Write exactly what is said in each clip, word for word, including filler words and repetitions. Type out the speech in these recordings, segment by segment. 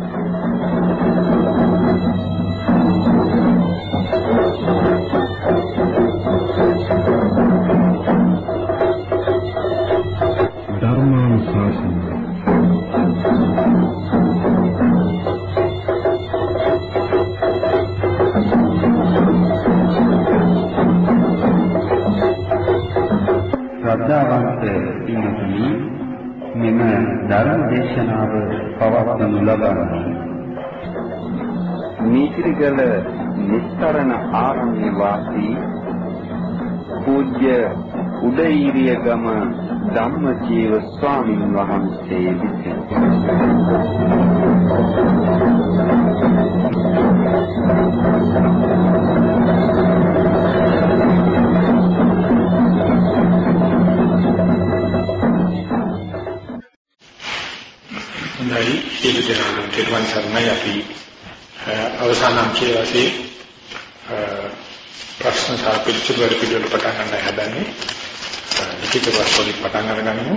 ශ්‍රද්ධාවන්ත පින්තුනි, මෙම ධර්ම දේශනාව පවත්වනු ලබන්නේ නීතිගල නිස්තරණ ආරණ්‍ය වාසී පූජ්‍ය උදේීරියගම ධම්මජීව ස්වාමීන් වහන්සේ විසින් සියලු දෙනාට තෙරුවන් සරණයි. අපි අවසාන අංකයේ ප්‍රශ්න සහ පිළිතුරු වල පිළිවෙල පටන් ගන්න හදන්නේ. ලිඛිත වස්තුලින් පටන් අරගනිමු.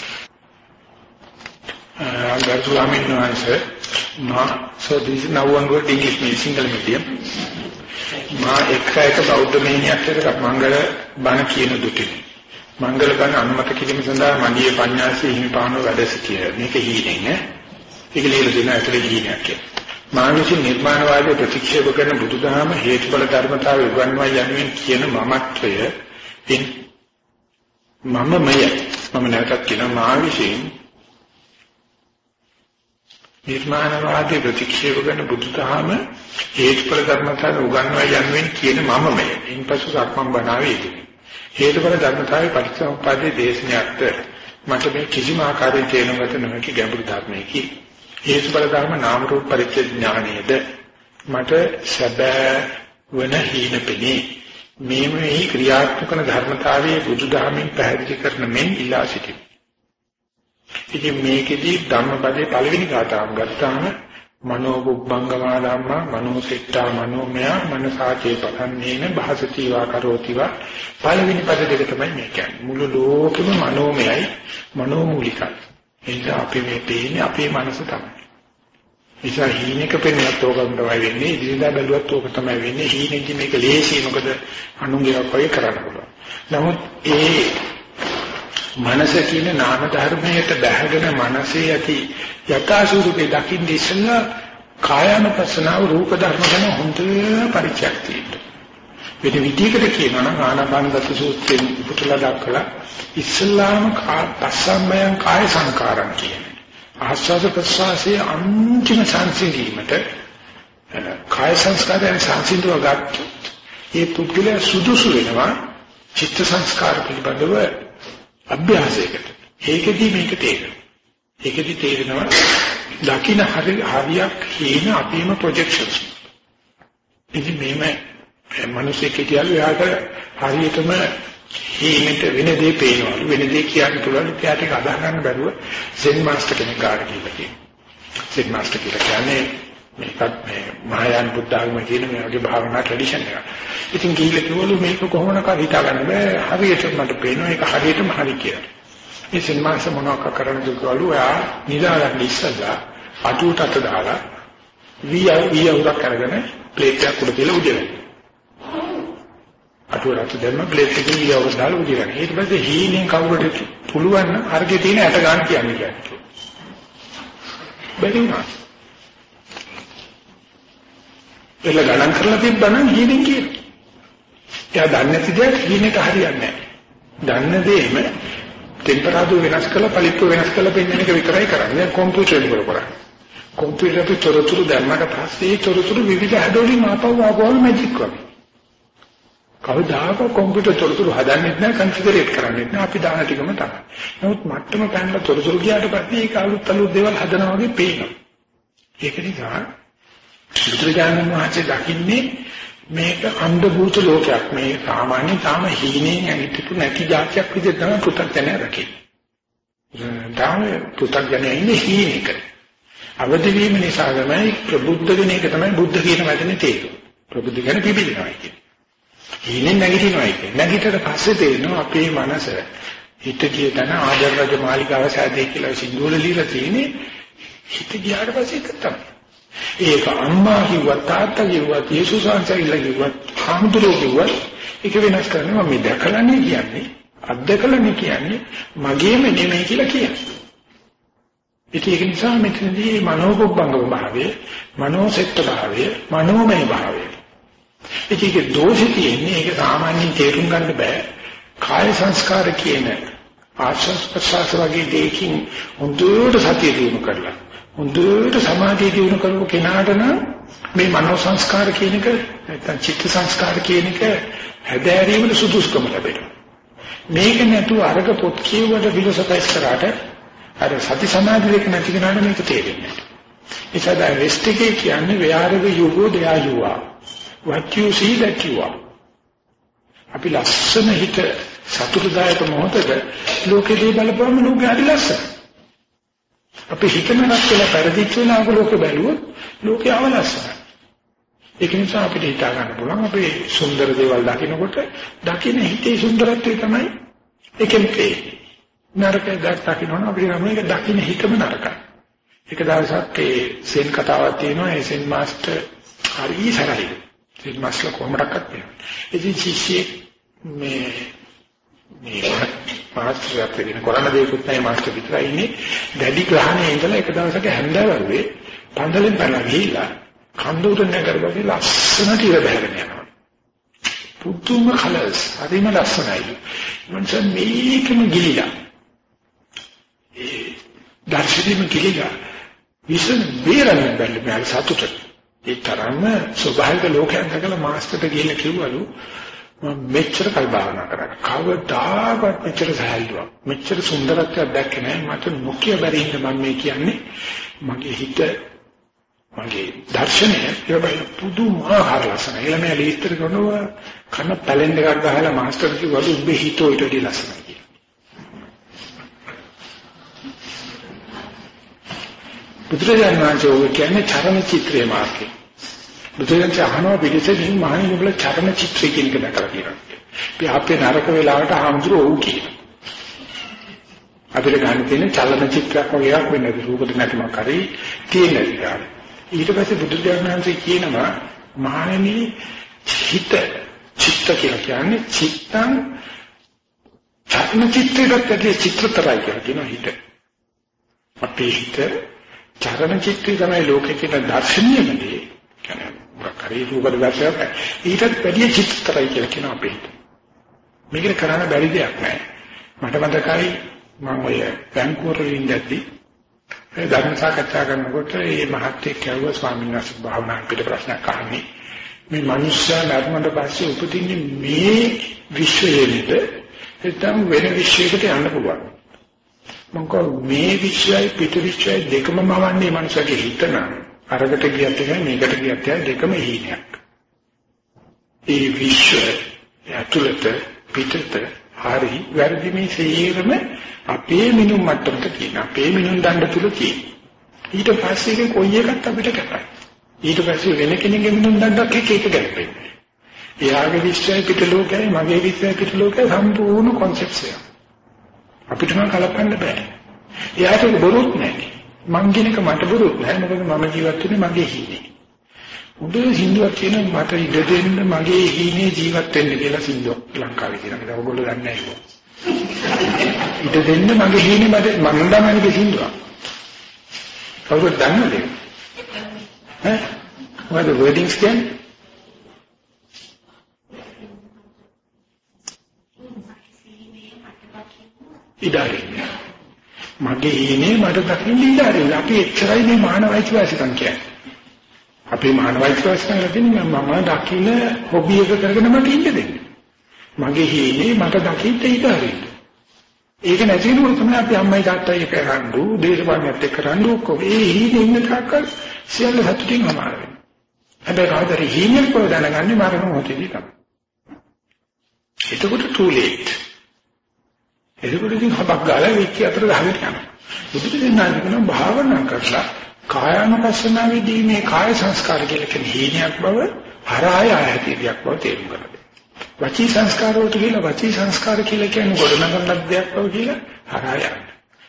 ගරු ස්වාමීන් වහන්සේ, මා so this is now one word English means single medium. මා එක එක බෞද්ධ මෙහෙණියක් එක්ක මංගල බණ කියන දුටි. මංගල බණ අනුමත කිරීම සඳහා මණ්ඩියේ පඤ්ඤාසී හිමිපාණෝ වැඩ සිටියේ. මේක හීනෙන් නේ. ඒක ලියලා දෙන ඇතුලේ හීනයක් කියලා. මා විසින් නිර්මාණවාදී ප්‍රතික්ෂේප කරන බුදුදහම හේතුඵල ධර්මතාවය උගන්වයි යනුවෙන් කියන මමත්වය පින් මමමය මම නැවතත් කියන මා විසින් නිර්මාණවාදී ප්‍රතික්ෂේප කරන බුදුදහම හේතුඵල ධර්මතාවය උගන්වයි යනුවෙන් කියන මමමය. ඉන්පසු සක්මන් බණාවේ හේතුඵල ධර්මතාවය පටිච්චසමුප්පාදයේ දේශනාවට මට මේ කිසිම ආකාරයක තේරුම් ගත නොහැකි ගැඹුරු ධර්මයකි. හේතුඵල ධර්ම නාම රූප පරිච්ඡේද ඥානයේද මට සැබෑ වන හීනපෙනී මේ මේ ක්‍රියාත්මක වන ධර්මතාවයේ බුදුදහමින් පැහැදිලි කරන මෙන් ඉලා සිටිමි. ඉතින් මේකෙදී ධම්මපදයේ පළවෙනි ගාථාව ගත්තාම මනෝ බුබ්බංගමා ධම්මා මනෝ සිට්ඨා මනෝමය මනසාචේ පතන්නේන භාසති වා කරෝති වා පළවෙනි පද දෙක තමයි මේ කියන්නේ. මුළු ලෝකෙම මනෝමයයි මනෝමූලිකයි. ඒක අපි මේ තේින්නේ අපේ මනස තමයි. නිසා හීනෙක පෙන්නත් ඕකම තමයි වෙන්නේ. ඉදිරියදා බැලුවත් ඕක තමයි වෙන්නේ. හීනෙදි මේක ලේසියි, මොකද අනුන්ගේ වගේ කරන්න පුළුවන්. නමුත් ඒ මනස කියන නාම ධර්මයට බැහැගෙන මනසේ ඇති යථා ස්වરૂපේ දකින්න ඉස්සෙල්ලා කායानुපස්සනාව රූප ධර්ම ගැන හොඳ පරිචයක් තියෙනවා. වෙන විදිහකට කියනවා නම් ආනාපානසති සූත්‍රයෙන් පුතුලා දක්වලා ඉස්ලාම පස්සම්මයන් කාය සංකාරම් කියන්නේ. ආස්වාද ප්‍රසවාසයේ අන්තිම සංසිඳීමට කාය සංස්කාරයන් සංසිඳව ගන්න ඒ පුද්ගලයා සුදුසු වෙනවා චිත්ත සංස්කාර පිළිබඳව අභ්‍යාසයකට. ඒකෙදි මේක තේරෙනවා. ඒකෙදි තේරෙනවා දකින්න හරි හරියක් හේන අපේම ප්‍රොජෙක්ෂන්ස්. ඉතින් මේම මිනිස්සෙක් කියලා එයාට හරියටම හේනෙට වෙන දේ පේනවලු, වෙන දේ කියන්න පුළුවන්. එයාට ඒක අදාහ ගන්න බැරුව සෙන් මාස්ටර් කෙනෙක් ගාඩ කියලා කියනවා. සෙන් මාස්ටර් කියලා කියන්නේ මේකත් මේ මහායාන බුද්ධ ආගම කියන මේ වගේ භාවනා ට්‍රැඩිෂන් එක. ඉතින් කීල කිව්වලු මේක කොහොමනකද හිතා ගන්න බෑ. හරියට මට පේනවා ඒක හරියටම හරි කියලා. මේ සෙන් මාස්ටර් මොනවක කරන්නද කිව්වලු එයා නිදාගන්න ඉස්සලා අටුවට අත දාලා විය විය උරක් අරගෙන ප්ලේට් එකක් උඩ තියලා උදේවැ. අටුවට දැම්ම ප්ලේට් එකේ විය උරක් දාලා උදේවැ. ඊට පස්සේ හීනෙන් කවුරුට පුළුවන් නම් අරගේ තියෙන ඇට ගන්න කියන්නේ කියන්නේ. බැරි වුණා. එළ ගණන් කරලා තිබ්බනම් හීනෙන් කියනවා. එයා දන්නේ නැති දෙයක් හීනෙට හරියන්නේ නැහැ. දන්න දෙයම ටෙම්පරාදුර වෙනස් කරලා පලිප්පු වෙනස් කරලා පෙන්වන එක විතරයි කරන්නේ. කම්පියුටර් වල කරන්නේ. කම්පියුටර් එකේ තොරතුරු දැම්මට පස්සේ ඒ තොරතුරු විවිධ හැඩවලින් ආපහු ආපහු මැජික් වගේ. කවදාක කම්පියුටර් තොරතුරු හදන්නේ නැහැ, කන්ෆිගරේට් කරන්නේ නැහැ. අපි දාන ටිකම තමයි. නමුත් මට්ටම පැනලා තොරතුරු ගියාට පස්සේ ඒක අලුත් අලුත් දේවල් හදනවා වගේ පේනවා. ඒක නිසා බුදුරජාණන් වහන්සේ දකින්නේ මේක අන්ධ භූත ලෝකයක්. මේ සාමාන්‍ය තාම හීනෙන් ඇවිත්තු නැති જાතියක් විදිහට තමයි පුතග්ජනය රකින්නේ. තාම පුතග්ජනය ඉන්නේ හීනෙක. අවදි වීම නිසා තමයි ප්‍රබුද්ධ වෙන එක තමයි බුද්ධ කියන වචනේ තේරුම. ප්‍රබුද්ධ කියන පිළිබිනවා කියන්නේ. හීනෙන් නැගිටිනවා කියන්නේ. නැගිටට පස්සේ තේරෙනවා අපේ මනස හිත කිය තන ආදර රජ මාලිගාව සෑදේ කියලා සින්දුවල ලියලා තියෙන්නේ. හිත ගියාට පස්සේ ඒක තමයි. ඒක අම්මා කිව්වත් තාත්තා කිව්වත් යේසුස් වහන්සේලා කිව්වත් හාමුදුරුවෝ කිව්වත් ඒක වෙනස් කරනවා මම දැකලානේ කියන්නේ අත්දකලානේ කියන්නේ මගේම නෙමෙයි කියලා කියන්නේ. ඒක නිසා මෙතනදී මනෝපොබ්බංගම භාවය, මනෝසෙට්ඨ භාවය, මනෝමය භාවය. ඒකේ දෝෂය තියෙන්නේ ඒක සාමාන්‍යයෙන් තේරුම් ගන්න බෑ. කාය සංස්කාර කියන ආශ්වාස ප්‍රශ්වාස වගේ දෙයකින් හොඳට සතිය දිනු කරලා හොඳට සමාධිය දිනු කරපු කෙනාට නම් මේ මනෝ සංස්කාර කියන එක නැත්නම් චිත්ත සංස්කාර කියන එක හැදෑරීමේ සුදුසුකම ලැබෙනවා. මේක නැතුව අරක පොත් කියවුවට ෆිලොසොෆයිස් කරාට අර සති සමාධි දෙක නැති කෙනාට මේක තේරෙන්නේ නැහැ. ඒ නිසා වෙස්ට් එකේ කියන්නේ wherever you go there you are. What you see that you are. අපි ලස්සන හිත සතුටුදායක මොහොතක ලෝකේ බලපෑම ලෝකේ හරි ලස්සන. අපි හිතනක් කියලා පරිදිච්ච වෙනාක ලෝකෙ බැලුවොත් ලෝකේ අවලස්සනයි. ඒක නිසා අපිට හිතා ගන්න පුළුවන් අපේ සුන්දර දේවල් දකිනකොට දකින හිතේ සුන්දරත්වය තමයි එකෙන් පේන්නේ. නරක දෙයක් දකින්නොත් අපිට නම් මේක දකින්න හිතම නරකයි. එක දවසක් ඒ සෙන් කතාවක් තියෙනවා ඒ සෙන් මාස්ටර් හරි සරලයි. සෙන් මාස්ටර් කොහොමඩක්වත් කියනවා. ඉතින් ශිෂ්‍යෙක් මේ මේ මාස්ටර් අපිට කරන්න දෙයක්වත් නැහැ මාස්ටර් විතරයි ඉන්නේ. දැඩි ග්‍රහණයේ ඉඳලා එක දවසක හැන්දෑවරුවේ පන්දලෙන් පැනලා ගිහිල්ලා කන්දෝට නැගරපස්සේ ලස්සනට ඉර බහගෙන යනවා. පුදුම කලර්ස් හරිම ලස්සනයි. මන්ට මේකම ගිලිලා ඒ දර්ශනීය ගිලිලා විශ්ව වේරණ බැලු මේ සතුට ඒ තරම්ම ස්වභාවික ලෝකයන් දැකලා මාස්ටර්ට ගිහිල්ලා කිව්වලු මම මෙච්චර කල් භාවනා කරා කවදාවත් මෙච්චර සහැල්ලුවක් මෙච්චර සුන්දරත්වයක් දැක්කේ නැහැ මට නොකිය බැරි ඉන්න මම මේ කියන්නේ මගේ හිත මගේ දර්ශනය ඒවයි පුදුමාකාර ලස්සනයි. ඊළඟ මේ ලීස්තර කරනවා කන පැලෙන් එකක් ගහලා මාස්ටර් කිව්වලු උඹේ හිතෝ ඊට වඩා ලස්සනයි කියලා. බුදුරජාණන් වහන්සේ ඔය කියන්නේ චරණ චිත්‍රයේ මාර්ගය. බුදුරජාණන් අහනවා පිළිසෙකින් මහණෙනි උඹලා චරණ චිත්‍රය කියන එක දැකලා තියෙනවා. අපි අපේ නරක වෙලාවට හාමුදුරුවෝ ඔව් කියනවා. අපිට ගන්න තියෙන චලන චිත්‍රයක් වගේ එකක් වෙන්නේ රූපද නැතිවක් හරි තියෙන එක. ඊට පස්සේ බුදුරජාණන් වහන්සේ කියනවා මහණෙනි චිත්ත චිත්ත කියලා කියන්නේ චිත්තං චරණ චිත්‍රයකට චිත්‍රතරයි කියලා කියනවා හිත. අපේ හිත චරණ චිත්‍රය තමයි ලෝකේ කියන දර්ශනීයමදී කියන්නේ මොකක්hari රූපද දැක්කම ඊටත් වැඩි චිත්‍රතරයි කියලා කියනවා අපේ හිත. මේක කරන්න බැරි දෙයක් නෑ. මට මතකයි මම ඔය බැංකුවර ඉඳද්දි ඒ ධර්ම සාකච්ඡා කරනකොට මේ මහත්තයෙක් කියුවා ස්වාමීන් වහන්සේ භාවනා පිට ප්‍රශ්නයක් අහන්නේ මේ මිනිස්සයා ධර්මයට පස්සේ උපදින්නේ මේ විශ්වයේද නැත්නම් වෙන විශ්වයකට යන්න පුළුවන් මම කව මේ විශ්වයයි පිට විශ්වයයි දෙකම මවන්නේ මනුස්සයාගේ හිතන අරකට ගියත් එකයි මේකට ගියත් එකයි දෙකම හීනයක් ඒ විශ්වය ඇතුළත පිටත හරි වැරදි මේ සියරම අපේ මිනුම් මට්ටමක තියෙන අපේ මිනුම් දණ්ඩ තුල තියෙන ඊට පස්සේ ඒක කොයි එකක් අපිට කැපයි ඊට පස්සේ වෙන කෙනෙක්ගේ මිනුම් දණ්ඩක් එක එක ගැලපෙන්නේ එයාගේ විශ්වය පිට ලෝකයයි මගේ විශ්වය පිට ලෝකයයි සම්පූර්ණ කොන්සෙප්ට් එක අපිට නම් කලපන්න බෑ එයාට බොරුත් නැහැ මං කියනක මට බොරුත් නැහැ මොකද මම ජීවත් වෙන්නේ මගේ හිතේ උදේ සින්දුවක් කියන මට ඉඩ දෙන්න මගේ හීනේ ජීවත් වෙන්න කියලා සින්දුවක් ලංකාවේ කියනවා. ඒක ඔයගොල්ලෝ දන්නේ නැහැ ඒක. ඉඩ දෙන්න මගේ හීනේ මට මම දන්නන්නේ සින්දුවක්. කවුරුද දන්නද? ඈ? මොකද වෙඩින්ග්ස් කියන්නේ? ඉඩාරින්න. මගේ හීනේ මට දකින්න ඉඩාරින්න. අපි එච්චරයි මේ මානවයික වාසිකම් කියන්නේ. අපේ මානවයික ප්‍රශ්න වලින් මම දකින්න හොබි එක කරගෙන මට ඉන්න දෙන්න. මගේ හීනේ මට දකින්න ඉඩ හරින්න. ඒක නැති වෙනකොට තමයි අපි අම්මයි තාත්තයි එක්ක රණ්ඩු, දේශපාලනයත් එක්ක රණ්ඩු ඔක්කොම. ඒ හීනේ ඉන්න තාක්කල් සියල්ල සතුටින් අමාරු වෙනවා. හැබැයි කවදාද හීනේ කොහෙද දැනගන්නේ මරණ මොහොතේදී තමයි. එතකොට too late. එතකොට ඉතින් හබක් ගාලා වෙච්ච අතර ගහගෙන යනවා. බුදුදෙනාගේ කියන භාවනා කරලා කායानुපස්සනාවේදී මේ කාය සංස්කාර කියලා කියන හීනයක් බව හරාය ආයතියක් බව තේරුම් ගන්න. වචී සංස්කාර වලට කියලා වචී සංස්කාර කියලා කියන්නේ ගොඩනගන දෙයක් බව කියලා හරාය.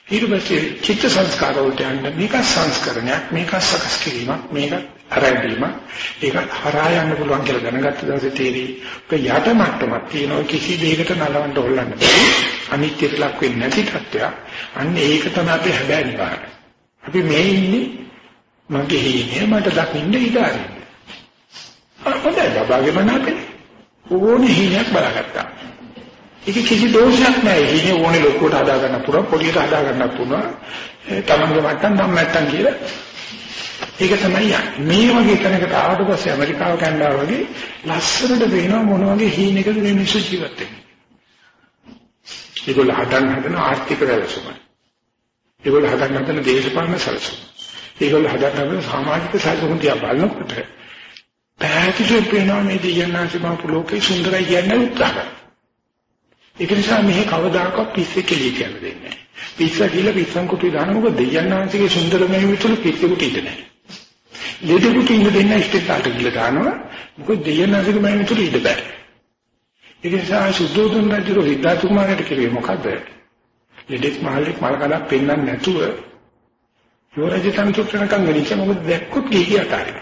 ඊට පස්සේ චිත්ත සංස්කාර වලට යන්න මේක සංස්කරණයක්, මේක සකස් කිරීමක්, මේක ආරම්භීමක්, ඒක හරහා යන්න පුළුවන් කියලා දැනගත්ත දවසේ තේරෙයි. ඔක යට මට්ටමක් තියෙනවා කිසි දෙයකට නලවන්න හොල්ලන්න බැරි. අනිත්‍යයට ලක් වෙන්නේ නැති තත්ත්වයක්. අන්න ඒක තමයි අපි හැබෑ නිවාරය. අපි මේ ඉන්නේ මගේ හේනේ මට දකින්න ඉඩ අරින්න. හොඳයි බබාගේ මනාපේ. ඕනේ හේනයක් බලාගත්තා. ඒක කිසි දෝෂයක් නැහැ. හේනේ ඕනේ ලොකුවට හදා ගන්න පුළුවන්, පොඩියට හදා ගන්න පුළුවන්. තමන්ගේ මට්ටම් නම් නැත්තම් කියලා. ඒක තමයි යන්නේ. මේ වගේ තැනකට ආවට පස්සේ ඇමරිකාව කැනඩාව වගේ ලස්සනට වෙනවා මොන වගේ හේනයකද මේ මිනිස්සු ජීවත් වෙන්නේ. ඒගොල්ලෝ හදන්න හදන ආර්ථික වැලසුම. ඒගොල්ලෝ හදන්න හදන දේශපාලන සැලසුම. ඒගොල්ලෝ හදන්න හදන සමාජික සැලසුම් තියා බලනකොට පැහැදිලිව පේනවා මේ දෙයන්නාසි මහ ලෝකේ සුන්දරයි කියන්නේ උත්සාහ කරනවා. ඒක නිසා මෙහි කවදාකවත් පිස්සෙ කෙලිය කියලා දෙන්නේ නැහැ. පිස්ස කියලා පිස්සන් කුටි දාන මොකද දෙයන්නාසිගේ සුන්දරමය විතර පිස්සෙකුට ඉඳ නැහැ. ලෙඩෙකුට ඉඳ දෙන්න ඉස්තිතාට කියලා දානවා. මොකද දෙයන්නාසිගේ මම විතර ඉඳ බෑ. ඒක නිසා සුද්ධෝදන රජු හිතාතු කුමාරට කිව්වේ මොකද? ලෙඩෙක් මහල්ලෙක් මල කඩක් පෙන්නන්නේ නැතුව යෝරජ තන්ත්‍රණකම් වෙලිච්ච මොකද දැක්කොත් ගිහිය අතාරිනවා.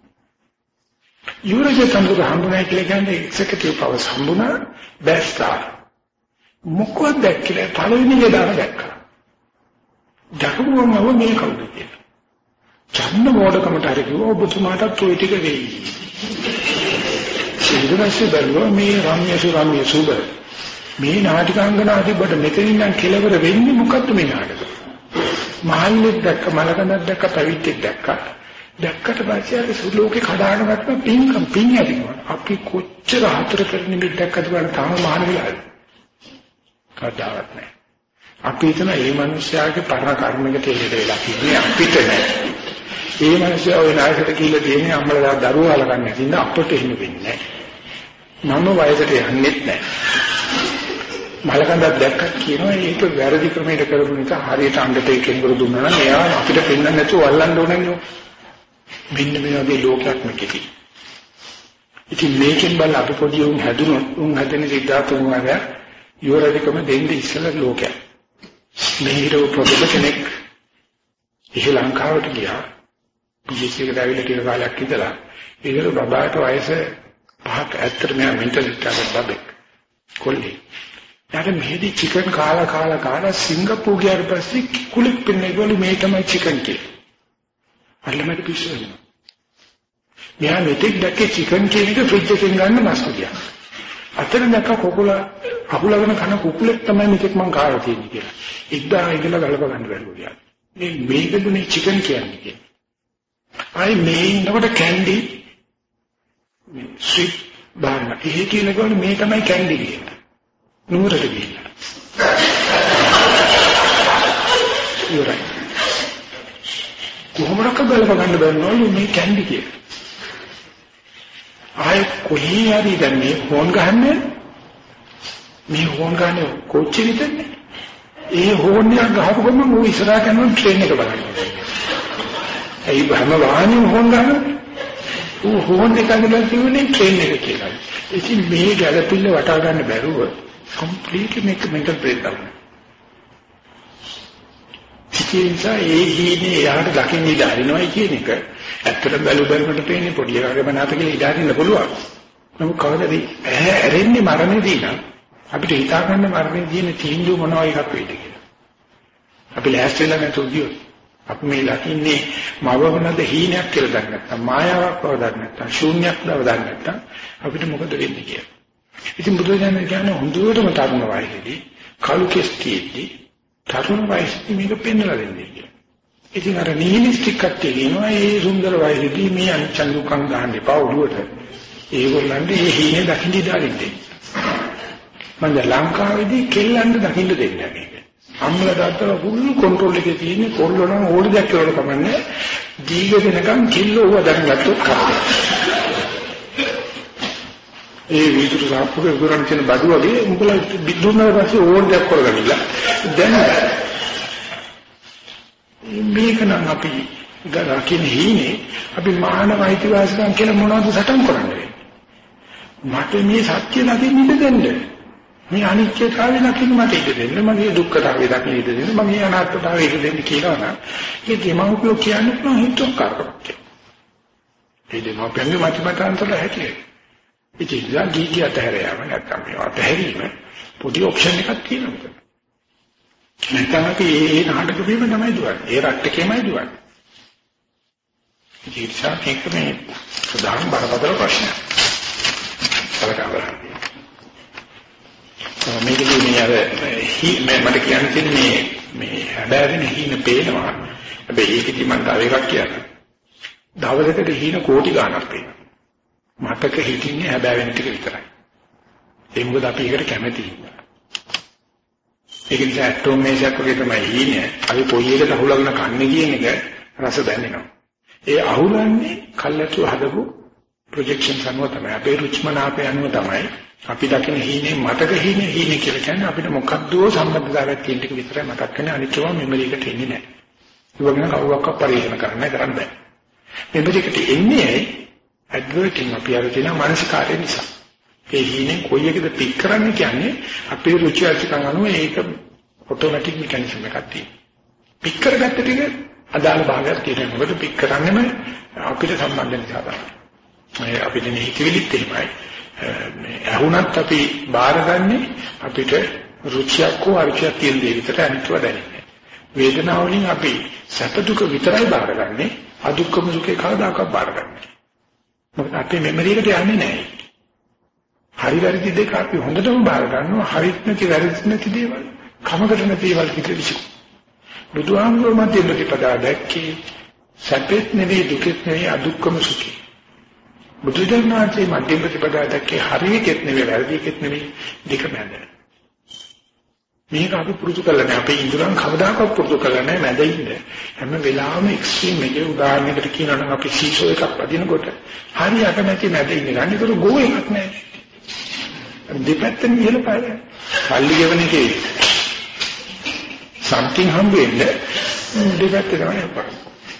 යෝරජ තන්ත්‍ර හම්බුනායි කියලා කියන්නේ එක්සිකියුටිව් පවර්ස් හම්බුනා බැස්ටා. මොකද දැක්කේ පළවෙනි ගේදාන දැක්කා. දකුණුවම මේ කවුද කියලා. චන්න මොඩකමට හරි කිව්වා ඔබතුමාටත් ඔය ටික වෙයි. ඊටපස්සේ බැලුවා මේ රම්‍ය සුරම්‍ය සුබ මේ නාටිකාංගනා තිබ්බට මෙතනින් නම් කෙලවර වෙන්නේ මොකද්ද මේ නාටක? මහල්ලෙක් දැක්ක මලකඳක් දැක්ක පැවිද්දෙක් දැක්කා. දැක්කට පස්සේ අර සුලෝකේ කඩාන ගත්ත පින්කම් පින් ඇතිවෙනවා. අපි කොච්චර හතර කරන්නේ මේ දැක්කද බලන්න තාම මහාන වෙලාද? කවදාවත් නැහැ. අපි හිතන මේ මිනිස්යාගේ පරණ කර්මයකට හේතු වෙලා ඉන්නේ අපිට නෑ. මේ මිනිස්යා ওই නායකට කියලා දෙන්නේ අම්මලා දරුවෝ අලගන්න නැතිනම් අපට එහෙම වෙන්නේ නෑ. මම වයසට යන්නෙත් නෑ. මලකඳක් දැක්කත් කියනවා ඒක වැරදි ක්‍රමයකට කරපු නිසා හරියට අඬතේ කෙනෙකුට දුන්නා නම් එයා අපිට පෙන්වන්න නැතුව අල්ලන්න ඕනේ නෝ. මෙන්න මේ වගේ ලෝකයක් මෙකෙති. ඉතින් මේකෙන් බල අපි පොඩි උන් හැදුනොත් උන් හැදෙන සිද්ධාර්ථ කුමාරයා යෝරදිකම දෙන්නේ ඉස්සෙල්ලා ලෝකයක්. මේ හිරෝ ප්‍රොෆෙසර් කෙනෙක් ශ්‍රී ලංකාවට ගියා. පීඑච් එකට ආවිලා කියලා කාලයක් ඉඳලා ඒකල බබාට වයස පහක් ඇත්තට මෙයා මෙන්ටල් රිටායර්ඩ් බබෙක්. කොල්ලේ. යාට මෙහෙදි චිකන් කාලා කාලා කාලා සිංගප්පූර් ගියාට පස්සේ කුලික් පින්නේගොල්ලෝ මේ තමයි චිකන් කියන්නේ. අල්ලමඩ පිස්සු වෙනවා. මෙයා මෙතෙක් දැක්කේ චිකන් කියන එක ෆ්‍රිජ් එකෙන් ගන්න මස්තු ගියා. අතන දැක්ක කොකුල අහුලගෙන කන කුකුලෙක් තමයි මෙතෙක් මං කාලා තියෙන්නේ කියලා. එක්දා ඉඳලා ගලප ගන්න බැරුව ගියා. මේ මේකදුනේ චිකන් කියන්නේ කියන්නේ. ආයි මේ ඉන්නකොට කැන්ඩි මේ ස්විට් බාන ඒ කියනකොට මේ තමයි කැන්ඩි කියන්නේ. නුවරට ගිහින්. ඉවරයි. කොහොමද කබල ගන්න බැන්නවලු මේ කැන්ඩි කියලා. ආයි කොහේ හරි දැන් මේ ෆෝන් ගහන්නේ මේ ෆෝන් ගන්නේ කොච්චර විතරනේ. ඒ ෆෝන් එක ගහපු ගමන් ඌ ඉස්සරහට යනවා ට්‍රේන් එක බලන්න. ඒ බහම වාහනේ ෆෝන් ගන්නවා. ඌ ෆෝන් එක ගන්න කියන්නේ ට්‍රේන් එක කියලා. ඉතින් මේ ගැළපිල්ල වටා ගන්න බැරුව completely make a mental breakdown. ඉතින්සා ඒ හීනේ යාට දකින්න ඉඩ හරිනවයි කියන එක ඇත්තට බැලු බැලමට පේන්නේ පොඩි එකගේ මනස කියලා ඉඩ හරින්න පුළුවන්. නමුත් කවදාද ඇහැ ඇරෙන්නේ මරණයදී නම් අපිට හිතා ගන්න මරණයදී තියෙන තීන්දුව මොනවා එකක් වෙයිද කියලා. අපි ලෑස්ති වෙලා නැතුව ගියොත් අපි මේ ලකින්නේ මවවනද හීනයක් කියලා දන්නේ නැත්නම් මායාවක් බව දන්නේ නැත්නම් ශූන්‍යයක් බව දන්නේ නැත්නම් අපිට මොකද වෙන්නේ කියලා. ඉතින් බුදුරජාණන් කියන්නේ හොඳටම තරුණ වයසේදී කලු කෙස් තියෙද්දී තරුණ වයසේදී මේක පෙන්වලා දෙන්නේ කියලා. ඉතින් අර නිහිනිස්ටික් කට්ටිය කියනවා මේ සුන්දර වයසේදී මේ අනිච්ච දුක්ඛං ගන්න එපා ඔළුවට. ඒගොල්ලන්ට මේ හීනේ දකින්න ඉඩාරින්නේ. මම ලංකාවේදී කෙල්ලන්ට දකින්න දෙන්නේ නැහැ. අම්මලා තාත්තලා full control එකේ තියෙන්නේ කොල්ලෝ නම් ඕඩි දැක්කවල කමන්නේ දීග දෙනකන් කිල්ලෝ ඌව දැනගත්තොත් කරේ. ඒ විදුරු සාප්පුවේ ගොරන් කියන බඩු වගේ උඹලා බිද්දුනාට පස්සේ ඕඩි දැක් කරගන්නilla. දැන් මේක නම් අපි ගරකින් හීනේ අපි මානව අයිතිවාසිකම් කියලා මොනවද සටන් කරන්නේ? මට මේ සත්‍ය නැති නිද දෙන්න. මේ අනිත්‍යතාවය දකින්න මට ඉඩ දෙන්න, මගේ දුක්ඛතාවය දකින්න ඉඩ දෙන්න, මගේ අනාත්මතාවය ඉඩ දෙන්න කියලා නම් ඒ දෙමව්පියෝ කියන්නේ නෝ හිතුවක්කාරකමක්. ඒ දෙමව්පියන්ගේ මතමතාන්තර හැටියට. ඉතින් ගීගී අතහැරියාම නැත්නම් මේ අතහැරීම පොඩි ඔප්ෂන් එකක් තියෙනවා. නැත්නම් අපි ඒ නාටක වීම තමයි දුවන්නේ. ඒ රට්ටකේමයි දුවන්නේ. ඒ නිසා මේක මේ ප්‍රධාන බරපතල ප්‍රශ්නයක්. සලකා බලන්න. මේකදී මේ අර මට කියන්නේ මේ මේ හැබෑවෙන හීන පේනවා. හැබැයි ඒකෙදි මම තව එකක් කියන්න. දවසකට හීන කෝටි ගණනක් පේනවා. මතක හිටින්නේ හැබෑවෙන ටික විතරයි. ඒ මොකද අපි ඒකට කැමති. ඒක නිසා ඇටෝම් මේසයක් වගේ තමයි හීනේ. අපි කොයි එකට අහුලගෙන කන්නේ කියන එක රස දැනෙනවා. ඒ අහුලන්නේ කල්ලාතු හදපු ප්‍රොජෙක්ෂන් අනුව තමයි. අපේ රුචිමනාපය අනුව තමයි. අපි දකින හීනේ මතක හීනේ හීනේ කියලා කියන්නේ අපිට මොකක්ද සම්බන්ධතාවයක් තියෙන ටික විතරයි මතක් වෙන්නේ. අනිත් ඒවා මෙමරි එකට එන්නේ නැහැ. ඒ වගේම කවුරක්වත් පරිශන කරන්න කරන්න බෑ. මෙමරි එකට එන්නේ ඇඩ්වර්ටින් අපි අර තියෙන මානසිකාරය නිසා. ඒ හීනේ කොයි එකද පික් කරන්න කියන්නේ අපේ රුචි අරුචිකම් අනුව ඒක ඔටෝමැටික් මෙකැනිසම් එකක් තියෙනවා. පික් කරගත්ත ටික අදාළ භාගයක් තියෙනවා. මොකද පික් කරන්නේම අපිට සම්බන්ධ නිසා තමයි. මේ අපිට මේ හිතවිලිත් එහෙමයි. මේ අහුණත් අපි බාරගන්නේ අපිට රුචියක් හෝ අරුචියක් තියෙන දේ විතර අනිත්ව දැනෙන්නේ. වේදනාව වලින් අපි සැප දුක විතරයි බාරගන්නේ. අදුක්කම සුඛේ කවදාකවත් බාරගන්නේ. මොකද අපේ මෙමරි එකට යන්නේ නැහැ. හරි වැරදි දෙක අපි හොඳටම බාර ගන්නවා. හරිත් නැති වැරදිත් නැති දේවල්. කමකට නැති දේවල් කිසිසු. බුදුහාමුදුරුවෝ මැදින් ප්‍රතිපදා දැක්කේ සැපෙත් නෙවෙයි දුකෙත් නෙවෙයි අදුක්කම සුඛේ. බුදුදහමේ මැදින් ප්‍රතිපදා දැක්කේ හරියකෙත් නෙවෙයි වැරදිකෙත් නෙවෙයි දෙක මැද. මේක අපි පුරුදු කරලා නැහැ. අපේ ඉඳුරන් කවදාකවත් පුරුදු කරලා නැහැ මැද ඉන්න. හැම වෙලාවෙම එක්ස්ට්‍රීම් එකේ උදාහරණයකට කියනවා නම් අපි සීසෝ එකක් වදිනකොට හරියට නැති මැද ඉන්නේ. ගන්න ඒක ගෝ එකක් නැහැ. දෙපැත්තෙන් ඉහළ පාය. පල්ලි ගෙවන එකේ something හම්බ වෙන්නේ දෙපැත්තේ තමයි අපරාධ.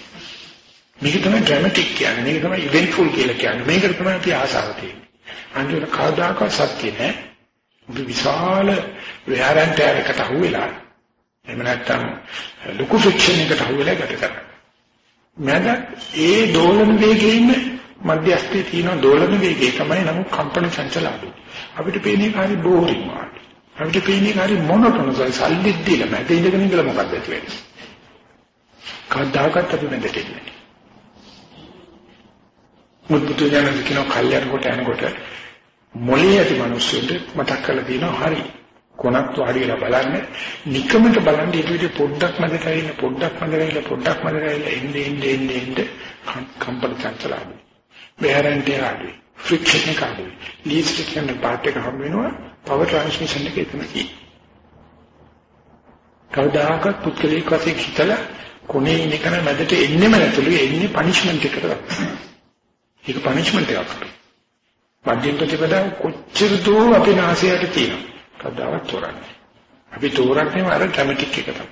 මේක තමයි ඩ්‍රැමැටික් කියන්නේ. මේක තමයි ඉවෙන්ට්ෆුල් කියලා කියන්නේ. මේකට තමයි අපි ආසාව තියෙන්නේ. අන්තිමට කවදාකවත් සත්‍ය නැහැ. ඔබ විශාල විහාරයන්ට එකට අහුවෙලා එහෙම නැත්නම් ලොකු ෆ්‍රික්ෂන් එකට අහුවෙලා ගත කරනවා. මැද ඒ දෝලන වේගයේ ඉන්න මධ්‍යස්ථයේ තියෙන දෝලන වේගය තමයි නමුත් කම්පන චංචල අඩු. අපිට පේන්නේ හරි බෝරින් වගේ. අපිට පේන්නේ හරි මොනොටොනස් සල්ලි දීලා මැද ඉඳගෙන ඉඳලා මොකක්ද වෙන්නේ? කවදාකවත් අපි මැදට එන්නේ නැහැ. මුත්තු ජනක කියන කල්යර කොට යනකොට මොළයේ ඇති මිනිස්සුන්ට මතක් කරලා දිනවා හරි කොනක් වාඩිලා බලන්න නිකමට බලන්න ඊට විදිහ පොඩ්ඩක් මැදට ඇවිල්ලා පොඩ්ඩක් මැදට ඇවිල්ලා පොඩ්ඩක් මැදට ඇවිල්ලා එන්නේ එන්නේ එන්නේ එන්නේ කම්පන චංචල අඩු. බෙහෙරන්ට අඩු. ෆ්‍රික්ෂන් එක අඩු. ලීස්ට් කියන පාර්ට් එක හම් වෙනවා පවර් ට්‍රාන්ස්මිෂන් එක එතන තියෙනවා. කවදාකවත් පුත්කලේ කසේ හිතලා කොනේ ඉන්න කෙනා මැදට එන්නෙම නැතුළු එන්නේ පනිෂ්මන්ට් එකකට. ඒක පනිෂ්මන්ට් එකක්. මධ්‍යම ප්‍රතිපදාව කොච්චර දෝ අපේ නාසයට තියෙනවා. කවදාවත් තෝරන්නේ. අපි තෝරන්නේ අර ඩ්‍රැමැටික් එක තමයි.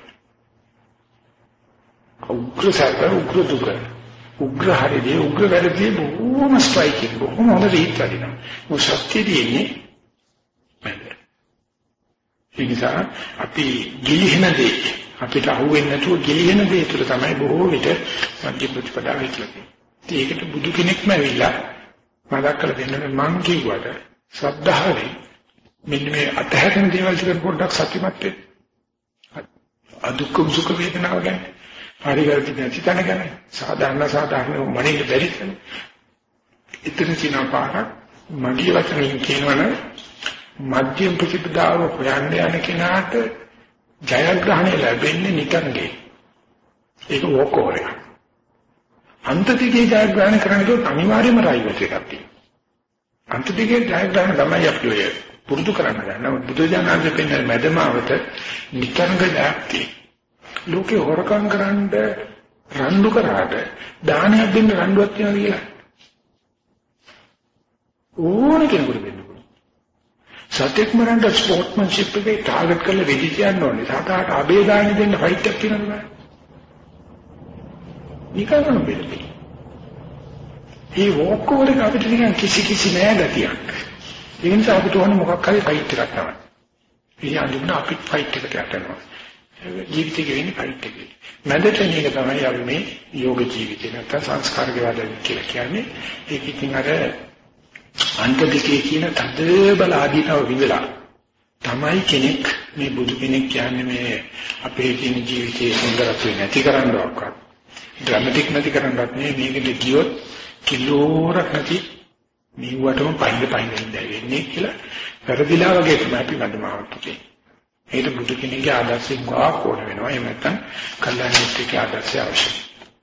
උග්‍ර සැප උග්‍ර දුක. උග්‍ර හරිදී උග්‍ර වැඩදී බොහොම ස්ට්‍රයිකින් බොහොම හොඳ රීත් වදිනවා. මොකද සත්‍යදී ඉන්නේ මැද. ඒ නිසා අපි ගිලිහෙන දේ අපිට අහුවෙන්නේ නැතුව ගිලිහෙන දේ තුළ තමයි බොහෝ විට මධ්‍ය ප්‍රතිපදාව හිටලා. ඒකට බුදු කෙනෙක්ම ඇවිල්ලා මතක් කරලා දෙන්න මං කිව්වට ශ්‍රද්ධාවෙන් මෙන්න මේ අතහැරෙන දේවල් ටික පොඩ්ඩක් සතුටුමත් වෙන්න. අදුක්කම සුඛ වේදනාව ගැන පරිගර්ථ නැති තැන ගැන සාධාරණ සාධාරණ මනින්න බැරි තැන. ඉතින් සිනා පාරක් මගේ වචනෙන් කියනවනම් මධ්‍යම ප්‍රතිපදාව හොයන්න යන කෙනාට ජයග්‍රහණය ලැබෙන්නේ නිකන්ගේ. ඒක වෝකෝර එක. අන්තතිකේ ජයග්‍රහණ කරනකොට අනිවාර්යයෙන්ම රයිවට් එකක් තියෙනවා. අන්තතිකේ ජයග්‍රහණ තමයි අපි ඔය පුරුදු කරන්න ගන්න. බුදුජානක පෙන්වන මැදමාවත නිකන්ග දාක්ටි. ලෝකේ හොරකම් කරන්න රණ්ඩු කරාට දානයක් දෙන්න රණ්ඩුවක් තියනවා කියලා. ඕන කෙනෙකුට දෙන්න පුළුවන්. සත්‍යක් මරන්න ස්පෝර්ට්මන්ෂිප් එකේ ටාගට් කරලා වෙඩි තියන්න ඕනේ. සාතාට අබේ දාන දෙන්න ෆයිට් එකක් කරනවා. නිකන් බෙල්ලේ. ඒ වෝකෝර එක අපිට නිකන් කිසි කිසි නෑ ගතියක්. ඒ නිසා අපිට ඕන මොකක් හරි ෆයිට් එකක් තමයි. ඒ අඳුන අපි ෆයිට් එකට යනවා. ජීවිතේ ගෙවෙන්නේ ෆයිට් එකේ. මැදට මේක තමයි අපි මේ යෝග ජීවිතේ නැත්නම් සංස්කාර ගෙවදල් කියලා කියන්නේ. ඒක ඉතින් අර අන්තදිකේ කියන තද බල ආදීනව විඳලා තමයි කෙනෙක් මේ බුදු කෙනෙක් කියන්නේ මේ අපේ තියෙන ජීවිතයේ සුන්දරත්වය නැති කරන්නවක්වත් ඩ්‍රැමැටික් නැති කරන්නවත් නෙවෙයි මේකද කියොත් කිලෝරක් නැති මේවටම පයින් පයින් ඉඳලා කියලා වැරදිලා වගේ තමයි අපි ගන්නමාවක් තියෙන්නේ. ඒක බුදු කෙනෙක්ගේ ආදර්ශයෙන් ගාක් ඕන වෙනවා. එහෙම නැත්නම් කල්යාණිකේ ආදර්ශය අවශ්‍යයි.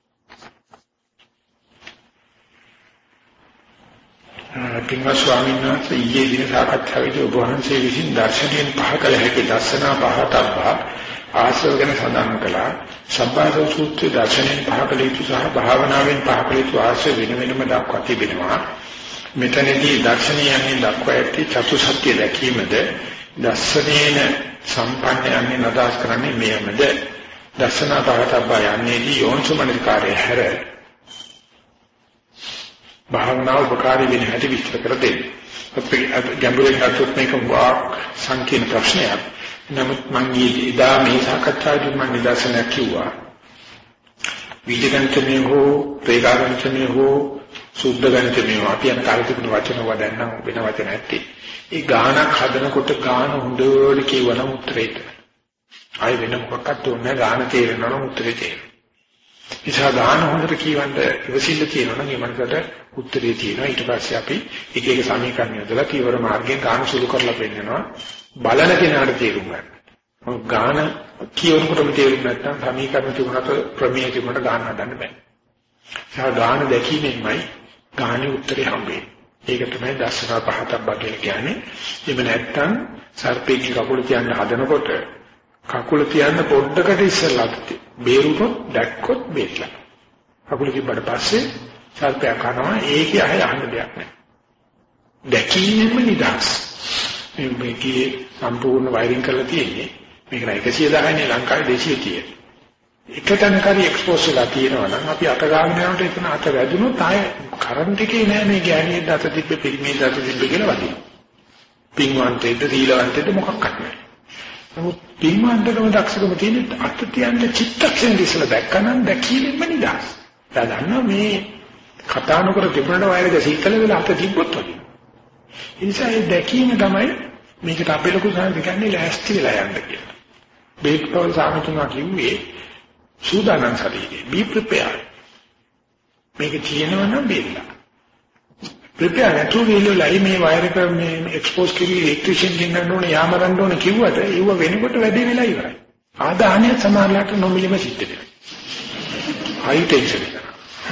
පින්වත් ස්වාමීන් වහන්සේ ඊයේ දින සාකච්ඡාවේදී ඔබ වහන්සේ විසින් දර්ශනයෙන් පහ කළ හැකි දර්ශනා පහතබ්බා ආශ්‍රව ගැන සඳහන් කළා. සබ්බාසව සූත්‍රයේ දර්ශනයෙන් පහ කළ යුතු සහ භාවනාවෙන් පහ කළ යුතු ආශ්‍රව වෙන වෙනම දක්වා තිබෙනවා. මෙතනදී දර්ශනයෙන් දක්වා ඇති චතුසත්‍ය දැකීමද දර්ශනේන සම්පන්නයන්නේ නදාස් කරන්නේ මෙයමද දර්ශනා පහතබ්බා යන්නේදී යෝනිසමනිකාරය හැර භාවනාව උපකාරී වෙන හැටි විස්තර කර දෙන්න. අපි ගැඹුරින් අහුවොත් මේක වාක් සංකීර්ණ ප්‍රශ්නයක්. නමුත් මම ඊදා මේ සාකච්ඡාවේදී මම නිදර්ශනයක් කිව්වා. විද්‍යාගණිතමය හෝ ප්‍රේගාගණිතමය හෝ සුද්ධ ගණිතමය හෝ අපි යන කාලේ තිබුණු වචන වදන්නම් වෙන වචන නැත්තේ. ඒ ගානක් හදනකොට ගාන හොඳට කියවන උත්තරේට. ආයි වෙන මොකක්වත් ඕනේ ගාන තේරෙනවා නම් උත්තරේ තේරෙනවා. ඉතින් ගාන හොඳට කියවන්න ඉවසිල්ල තියෙනවා නම් ඒ මනසට උත්තරේ තියෙනවා. ඊට පස්සේ අපි එක එක සමීකරණ යොදලා කීවර මාර්ගයෙන් ගාන සුළු කරලා පෙන්නනවා. බලන කෙනාට තේරුම් ගන්න. ගාන කියවනකොටම තේරුම් නැත්නම් සමීකරණ තිබුණාට ප්‍රමේය තිබුණාට ගාන හදන්න බෑ. ඒ ගාන දැකීමෙන්මයි ගානේ උත්තරේ හම්බෙන්නේ. ඒක තමයි දර්ශනා පහතබ්බා කියලා කියන්නේ. එහෙම නැත්නම් සර්පේගේ කකුල තියන්න හදනකොට කකුල තියන්න පොඩ්ඩකට ඉස්සෙල්ලා බේරුනොත් දැක්කොත් බේරලා. කකුල තිබ්බට පස්සේ සර්පයා කනවා ඒකේ අය අහන්න දෙයක් නැහැ. දැකීමෙන්ම නිදහස්. මේකේ සම්පූර්ණ වයරින් කරලා තියෙන්නේ. මේක එකසිය දහයනේ ලංකාවේ දෙසිය තියෙන. එක තැනකරි එක්ස්පෝස් වෙලා තියෙනවා නම් අපි අත ගාගෙන යනකොට එතන අත වැදුනොත් ආය කරන්ට් එකේ නෑ මේ ගෑණියෙක් අත තිබ්බ පිළිමේ අත තිබ්බ කියලා වදිනවා. පින්වන්තෙද්ද දීලවන්තෙද්ද මොකක්වත් නෑ. නමුත් පින්වන්තකම දක්ෂකම තියෙන අත තියන්න චිත්තක්ෂණ ඉස්සලා දැක්කනම් දැකීමෙන්ම නිදහස්. දැනන්න මේ කතා නොකර තිබුණට වයරක සීතල වෙලා අත තිබ්බොත් වගේ. ඒ නිසා මේ දැකීම තමයි මේකට අපේ ලොකු සාහිත්‍ය කියන්නේ ලෑස්ති වෙලා යන්න කියලා. බේක්පවල් සාමිතුමා කිව්වේ සූදානම් ශරීරේ be prepared. මේක තියෙනවා නම් බේරලා. prepare නැතුව ඉල්ලලා මේ වයර් එක මේ එක්ස්පෝස් කිරි ඉලෙක්ට්‍රිෂියන් ගෙන්නන්න ඕනේ යාමරන්න ඕනේ කිව්වට ඒව වෙනකොට වැඩි වෙලා ඉවරයි. ආදාහනය සමානලට නොමිලෙම සිද්ධ වෙනවා. high tension එක.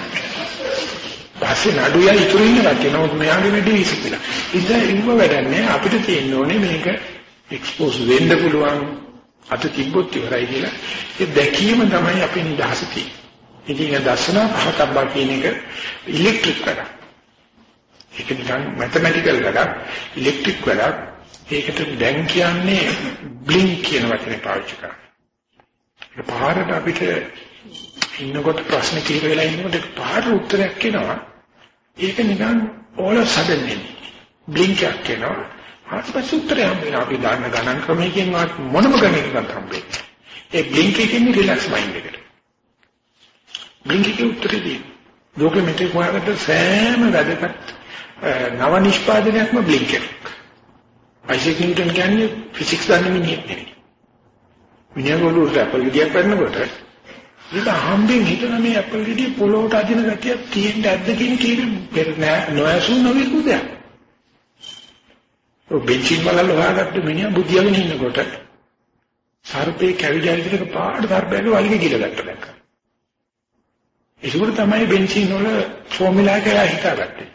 පස්සේ නඩුවයි ඉතුරු ඉන්න කට්ටිය නමුත් මෙයාගේ වැඩි විසිකලා. ඉතින් ඉව වැඩන්නේ අපිට තියෙන්න ඕනේ මේක එක්ස්පෝස් වෙන්න පුළුවන් අත තිබ්බොත් ඉවරයි කියලා. ඒ දැකීම තමයි අපේ නිදහස තියෙන්නේ. ඉතින් ඒ දර්ශනා පහතබ්බා කියන එක ඉලෙක්ට්‍රික් වැඩක්. ඒක නිකන් මැතමැටිකල් වැඩක්, ඉලෙක්ට්‍රික් වැඩක්. ඒකට දැන් කියන්නේ බ්ලින්ක් කියන වචනේ පාවිච්චි කරනවා. ඒ පාරට අපිට ඉන්නකොට ප්‍රශ්න කිහිප වෙලා ඉන්නකොට පාර උත්තරයක් එනවා. ඒක නිකන් all of sudden බ්ලින්ක් එකක් එනවා. ආස්පස් උත්තරය හම්බෙනවා. අපි දාන්න ගණන් ක්‍රමයකින් මොනම ගණනකින්වත් හම්බෙන්නේ. ඒ බ්ලින්ක් එකකින් රිලැක්ස් මයින්ඩ් එකට. බ්ලින්ක් එකේ උත්තරේ දෙන්නේ. ලෝකෙ මෙතේ කොහකට සෑම වැඩකට නව නිෂ්පාදනයක්ම බ්ලින්ක් එකක්. අයිසෙක් නිව්ටන් කියන්නේ ෆිසික්ස් දන්නේ මිනිහෙක් නෙවෙයි. මිනිහගොල්ලෝ ඇපල් ගෙඩියක් ගන්නකොට ඉතින් හම්බෙන් හිතන මේ ඇපල් ගෙඩිය පොළොවට අදින ගැටියක් තියෙන්න ඇද්ද කියන කීක පෙර නෑ නොඇසු නොවිකු දෙයක්. ඔය බෙන්චින් වල හොයාගත්ත මිනිහා බුදියාගෙන ඉන්නකොට සර්පේ කැවිලා ඉදිරියට පාඩ සර්පයාගේ වලිගේ ගිලගත්ත දැක්කා. ඒක තමයි බෙන්චින් වල ෆෝමියුලා එක හිතාගත්තේ.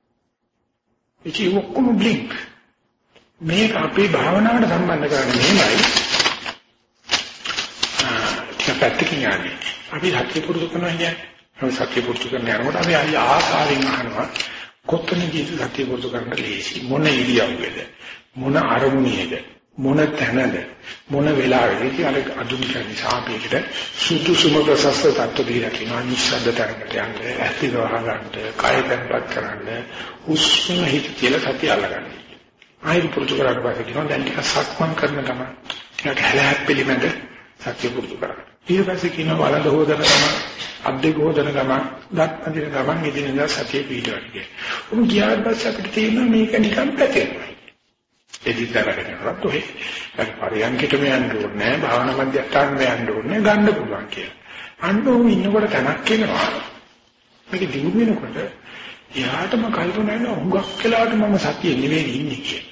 ඒක ඔක්කොම බ්ලින්ක්. මේක අපේ භාවනාවට සම්බන්ධ කරන්නේ මෙහෙමයි. පැත්තකින් යන්නේ. අපි සත්‍ය පුරුදු කරනවා කියන්නේ. අපි සත්‍ය පුරුදු කරන යනකොට අපි ආයි ආකාරයෙන් අහනවා කොතනදී සත්‍ය පුරුදු කරන්න ලේසි. මොන ඉරියව්වේද? මොන අරමුණේද? මොන තැනද? මොන වෙලාවෙද? කියලා අදුනික නිසාපේකට සුදුසුම ප්‍රසස්ත තත්ත්ව දීලා කියනවා නිස්සද්ද තරකට යන්න, ඇතිව අහගන්න, කය දැන්පත් කරන්න, උස්ම හිත කියලා සතිය අල්ලගන්න. ආයෙත් පුරුදු කරාට පස්සේ කියනවා දැන් ටිකක් සක්මන් කරන ගමන් ටිකක් හැලහැප්පෙලිමද සත්‍ය පුරුදු කරගන්න. ඊට පස්සේ කියනවා වලඳ හොදන ගමන් අද්දේ හොදන ගමන් දත් අදින ගමන් ඉදිනදා සතිය පිටවන්න කියලා. උන් ගියාට පස්සේ අපිට තේරෙනවා මේක නිකන් පැතිරෙනවා. එදිතරකට ඔය පරියන්කිටම යන්න ඕනේ භාවනා මධ්‍යස්ථානෙ යන්න ඕනේ ගන්න පුළුවන් කියලා. අන්න ඕම ඉන්නකොට තනක් එනවා. මේක දිනු වෙනකොට එයාටම කල්පනා වෙනවා හුඟක් වෙලාවට මම සතියේ නෙවෙයි ඉන්නේ කියලා.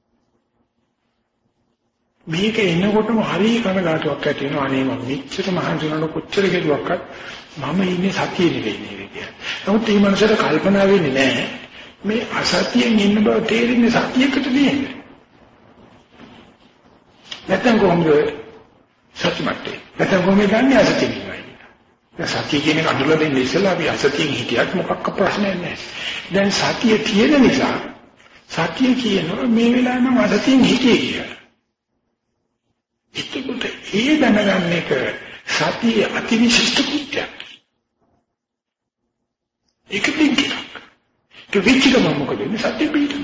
මේක එනකොටම හරිය කනගාටුවක් ඇති වෙනවා. අනේ මම මෙච්චර මහන්සි වෙනකොට කොච්චර කෙරුවක්වත් මම ඉන්නේ සතියේ නෙවෙයි නේද කියලා. නමුත් මේ මනසට කල්පනා වෙන්නේ නැහැ මේ අසතියෙන් ඉන්න බව තේරෙන්නේ සතියකට නෙවෙයි. නැත්නම් කොහොමද සත්‍යමත්ය? නැත්නම් කොහොමද ගන්නේ අසතියෙන් ඉන්නවයි? දැන් සතිය කියන එක අඳුරලා දෙන්නේ ඉස්සෙල්ලා අපි අසතියෙන් හිටියත් මොකක්ක ප්‍රශ්නයක් නැහැ. දැන් සතිය තියෙන නිසා සතිය කියනවා මේ වෙලාවේ මම අසතියෙන් හිටියේ කියලා. ඒකට ඒ දැනගන්න එක සතිය අතිවිශිෂ්ට කෘත්‍යයක්. ඒක දෙන්නේ. ඒ විචිකම මොකද මේ සතිය පිටු.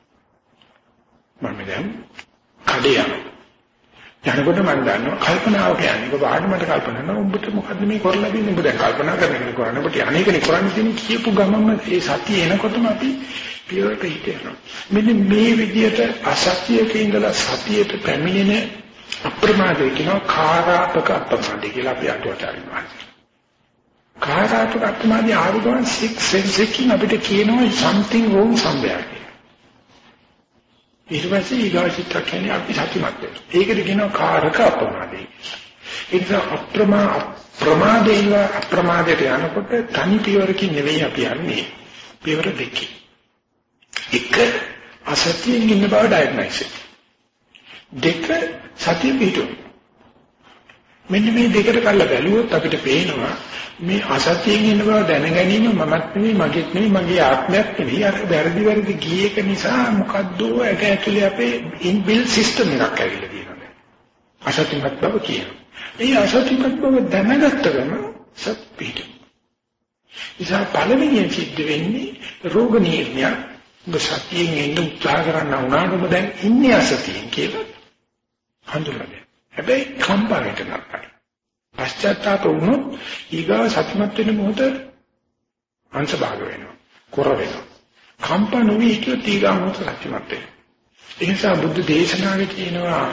මම දැන් කඩේ යනවා. යනකොට මම දන්නවා කල්පනාව කියන්නේ ඔබ ආඩමට කල්පනා කරනවා ඔබට මොකද්ද මේ කරලා දෙන්නේ ඔබ දැන් කල්පනා කරන එක කරන්නේ ඔබට අනේකනේ කරන්නේ තියෙන කියපු ගමන්ම ඒ සතිය එනකොටම අපි පියවරට හිටිනවා මෙන්න මේ විදිහට අසතියක ඉඳලා සතියට පැමිණෙන අප්‍රමාදේ කියනවා කාරාපක අප්‍රමාදේ කියලා අපි අටුවට අරිනවා කාරාපක අප්‍රමාදේ ආවගමන් six sense එකකින් අපිට කියනවා something wrong somewhere ඊට පස්සේ ඊගාචිත්ත කියන්නේ අපි සතුටුමත් වෙනවා. ඒකට කියනවා කාරක අප්‍රමාදේ. ඒ නිසා අප්‍රමා ප්‍රමාදේව අප්‍රමාදයට යනකොට තනි පියවරකින් නෙවෙයි අපි යන්නේ. පියවර දෙකකින්. එක අසතියෙන් ඉන්න බව ඩයග්නොස් එක. දෙක සතිය පිටු. මෙන්න මේ දෙකට කල්ලා බැලුවොත් අපිට පේනවා මේ අසතියෙන් ඉන්න බව දැන ගැනීම මමත් නෙවෙයි මගේත් නෙවෙයි මගේ ආත්මයක් නෙවෙයි අර වැරදි වැරදි ගියේක නිසා මොකද්ද ඒක ඇතුලේ අපේ ඉන්බිල්ට් සිස්ටම් එකක් ඇවිල්ලා තියෙනවා. අසතිමත් බව කියනවා. මේ අසතිමත් බව දැනගත්ත ගමන් සත් පිට. ඉතින් පළවෙනියෙන් සිද්ධ වෙන්නේ රෝග නිర్ణය. ඔබ සතියෙන් ඉන්න උත්සාහ කරන්න උනාටම දැන් ඉන්නේ අසතියෙන් කියලා හඳුනගන්න. හැබැයි කම්පාරයට නරකයි. පශ්චාත්තාප වුණොත් ඊගා සත්‍යමත් වෙන මොහොත අංශභාග වෙනවා. කොර වෙනවා. කම්පා නොවි හිටියොත් ඊගා මොහොත සත්‍යමත් වෙනවා. ඒ නිසා බුද්ධ දේශනාවේ කියනවා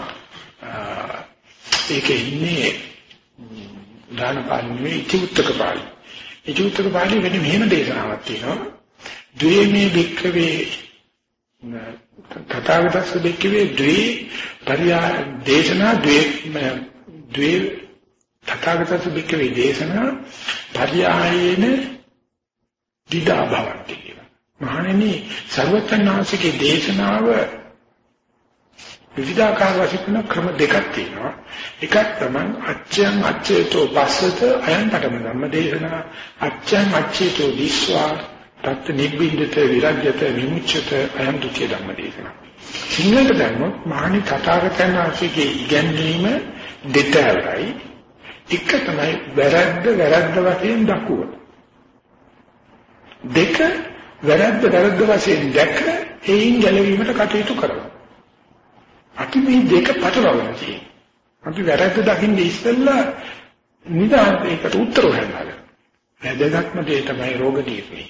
ඒකේ ඉන්නේ දානපාලනේ ඉතිඋත්තක පාළි. ඉතිඋත්තක පාළි වෙන මෙහෙම දේශනාවක් තියෙනවා. ද්වේමේ භික්ඛවේ තථාගතස්ස භික්ඛවේ ද්වේ පරියා දේශනා ද්වේ ද්වේ තථාගතස්ස භික්ඛවේ දේශනා පරියායේන දිදා භවන්ති කියලා. මහණෙනි සර්වඥාන්සේගේ දේශනාව විවිධාකාර වශයෙන් ක්‍රම දෙකක් තියෙනවා. එකක් තමයි අච්ඡයන් අච්ඡේතෝ පස්සත අයන් පඨම ධම්ම දේශනා අච්ඡයන් අච්ඡේතෝ විස්වා තත් නිබ්බින්දත විරජ්‍යත විමුච්ඡත අයන් ဒုတိ ය ධම්ම දේශනා. සිංහලට දැම්මොත් මහණි තථාගතයන් වහන්සේගේ ඉගැන්වීම දෙතරයි. එක තමයි වැරද්ද වැරද්ද වශයෙන් දක්වුව. දෙක වැරද්ද වැරද්ද වශයෙන් දැක එයින් ගැලවීමට කටයුතු කරනවා. අපි මේ දෙක පටලවගෙන තියෙනවා. අපි වැරද්ද දකින්න ඉස්සෙල්ලා නිදාන ඒකට උත්තර හොයනවා. වැදගත්ම දේ තමයි රෝග නිర్ణය.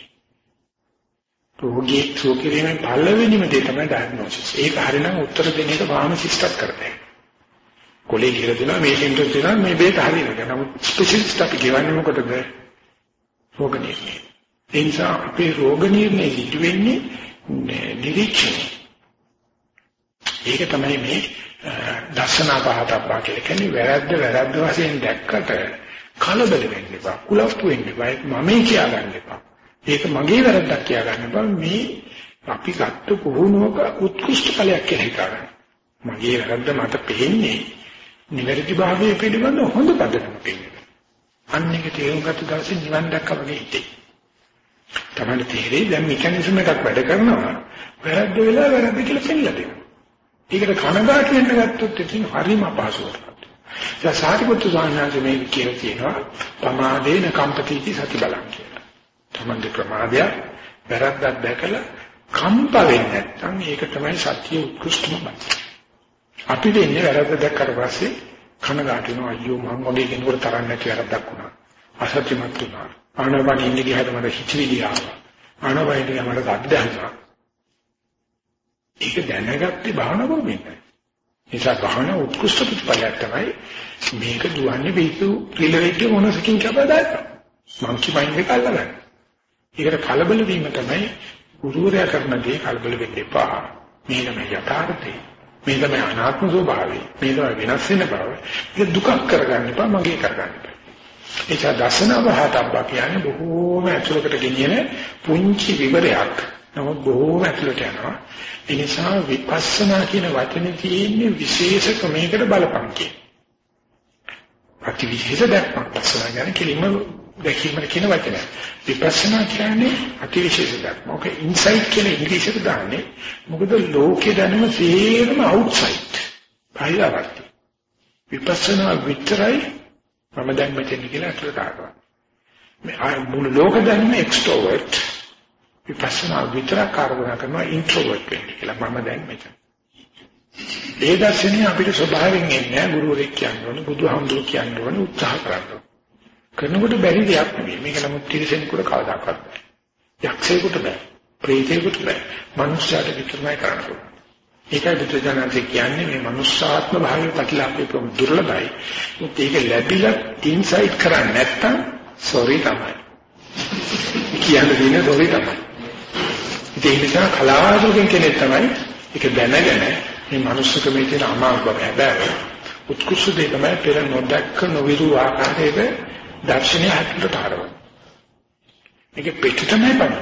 රෝගී සෝකිරීමේ පළවෙනිම දේ තමයි ඩයග්නොසිස්. ඒක හරිනම් උත්තර දෙන එක ෆාමසිස්ට්ත් කරතයි. කොලේ කියලා දෙනවා මේ සිම්ප්ටම්ස් දෙනවා මේ බේත හරියනවා. නමුත් ස්පෙෂලිස්ට් අපි කියවන්නේ මොකටද? රෝග නිర్ణය. ඒ නිසා අපේ රෝග නිర్ణය සිදු වෙන්නේ නිරීක්ෂණය. ඒක තමයි මේ දර්ශනාපහතප්පා කියලා කියන්නේ වැරද්ද වැරද්ද වශයෙන් දැක්කට කලබල වෙන්න එපා. කුලප්පු වෙන්න එපා. මමයි කියා ගන්න එපා. ඒක මගේ වැරද්දක් කියා ගන්න එපා. මේ අපි ගත්ත පුහුණුවක උත්කෘෂ්ඨ ඵලයක් කියලා හිතාගන්න. මගේ වැරද්ද මට පේන්නේ නිවැරදි භාවයේ පිළිබඳ හොඳ පදනමක් තියෙනවා. අන්න ඒක තේරුම් ගත්ත දවසේ නිවන් දැක්කා වගේ හිතේ. තමයි තේරෙයි දැන් මෙකැනිසම් එකක් වැඩ කරනවා. වැරද්ද වෙලා වැරද්ද කියලා පෙන්නලා දෙනවා. ඒකට කනගාටු වෙන්න ගත්තොත් ඉතින් හරිම අපහසුවක්. දැන් සාරිපුත්තු සාහනජ මේ කියලා කියනවා ප්‍රමාදේන කම්පතිති සති බලං කියලා. තමන්ගේ ප්‍රමාදය වැරද්දක් දැකලා කම්ප වෙන්නේ නැත්නම් ඒක තමයි සත්‍ය උත්කෘෂ්ඨම බව. අපි දෙන්නේ වැරද්ද දැක්කට පස්සේ කනගාටු වෙනවා අයියෝ මම වගේ කෙනෙකුට තරන්න නැති වැරද්දක් වුණා. අසත්‍යමත් වුණා. ආනවන ඉන්නේ ගියහම මට හිතවිලි ආවා. ආනවන ඉන්නේ මට අද්දහනවා. ඒක දැනගත්තේ භාවනා කරමින්. නිසා භාවනා උත්කෘෂ්ඨ ප්‍රතිපලයක් තමයි මේක දුවන්නේ බීතු රිලෙවෙච්ච මොනසකින් කපදාට. මං කිව්වයින් එක අල්ලගන්න. ඒකට කලබල වීම තමයි ගුරුවරයා කරන දේ කලබල වෙන්න එපා. මේ තමයි යථාර්ථය. මේ තමයි අනාත්ම ස්වභාවය. මේ තමයි වෙනස් වෙන බව. ඒක දුකක් කරගන්න එපා මගේ කරගන්න එපා. ඒක දර්ශන වහතබ්බා කියන්නේ බොහෝම ඇතුළකට ගෙනියන පුංචි විවරයක්. නමුත් බොහෝම ඇතුළට යනවා. ඒ නිසා විපස්සනා කියන වචනේ තියෙන්නේ විශේෂ ක්‍රමයකට බලපං කියන. අතිවිශේෂ දැක්මක් පස්සනා කියන්නේ කෙලින්ම දැකීමන කියන වචනය. විපස්සනා කියන්නේ අතිවිශේෂ දැක්ම. ඔක ඉන්සයිට් කියන ඉංග්‍රීසියට දාන්නේ. මොකද ලෝකේ දැනුම සියරම අවුට්සයිඩ්. බාහිරවර්ති. විපස්සනා විතරයි මම දැන් මෙතන කියලා අතට දානවා. මේ මුළු ලෝක දැනුම එක්ස්ට්‍රෝවර්ට්. විපස්සනා විතරක් කාර්යනා කරනවා ඉන්ට්‍රෝවර්ට් වෙන්නේ කියලා මම දැන් මෙතන. ඒ දර්ශනය අපිට ස්වභාවයෙන් එන්නේ ගුරුවරයෙක් කියන්නේ බුදුහාමුදුරුවෝ කියන්නේ උත්සාහ කරනවා. කරනකොට බැරි දෙයක් නෙවෙයි. මේක නමුත් තිරසෙනෙකුට කවදාකවත් බෑ. යක්ෂයෙකුට බෑ. ප්‍රේතයෙකුට බෑ. මනුෂ්‍යයාට විතරමයි කරන්න පුළුවන්. ඒකයි බුදුජානකේ කියන්නේ මේ මනුෂ්‍යාත්ම භාවයේ ප්‍රතිලාභයේ ප්‍රම දුර්ලභයි. ඒත් ඒක ලැබිලා ඉන්සයිට් කරන්නේ නැත්තම් සෝරි තමයි. කියන්නේ දිනේ සෝරි තමයි. ඒ නිසා කලාතුරකින් කෙනෙක් තමයි ඒක දැනගෙන මේ මනුෂ්‍යකමේ තියෙන අමාරුකම හැබැයි උත්කෘෂ්ඨ දේ තමයි පෙර නොදැක්ක නොවිරු ආකාරයේ දර්ශනය හැටට තරවන. මේක පිට තමයි බලන්නේ.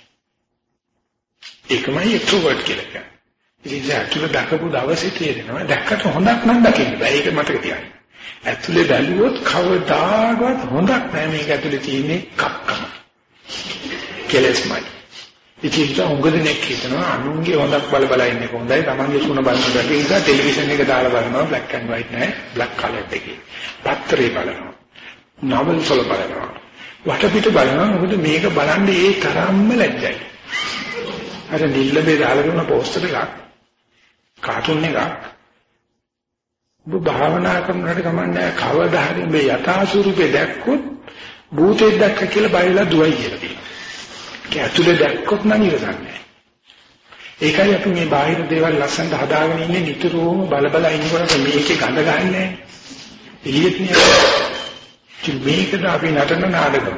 ඒකමයි එක්ස්ට්‍රෝවර්ට් කියලා කියන්නේ. ඉතින් ඇතුළේ දැකපු දවසේ තේරෙනවා දැක්කට හොඳක් නම් දකින්න බෑ. ඒක මතක තියාගන්න. ඇතුළේ බැලුවොත් කවදාකවත් හොඳක් නෑ. මේක ඇතුළේ තියෙන්නේ කක්කම. කෙලස්මයි. ඉතින් උංගදෙනෙක් හිතනවා අනුන්ගේ හොඳක් බල බල ඉන්නේ කොහොඳයි. Tamange සුණ බලන බැරි නිසා ටෙලිවිෂන් එක දාලා බලනවා black and white නෑ. black color එකේ. පත්තරේ බලනවා. novels වල බලනවා. වටපිට බලනවා. මොකද මේක බලන්නේ ඒ තරම්ම ලැජ්ජයි. අර නිල්ලබේ දාලා කරන පෝස්ටර් එකක් කාටුන් එකක් ඔබ භාවනා කරනකොට කමන්නේ කවදා හරි මේ යථා ස්වරූපේ දැක්කොත් භූතෙක් දැක්ක කියලා බයලා දුවයි කියලා තියෙනවා. ඒක ඇතුලේ දැක්කොත් නම් ඉවසන්නේ. ඒකයි අපි මේ බාහිර දේවල් ලස්සනට හදාගෙන ඉන්නේ නිතරම බල බල ඉන්නකොට මේකේ ගඳ ගන්නෑ. එළියට නිය. මේකද අපි නටන නාටකම.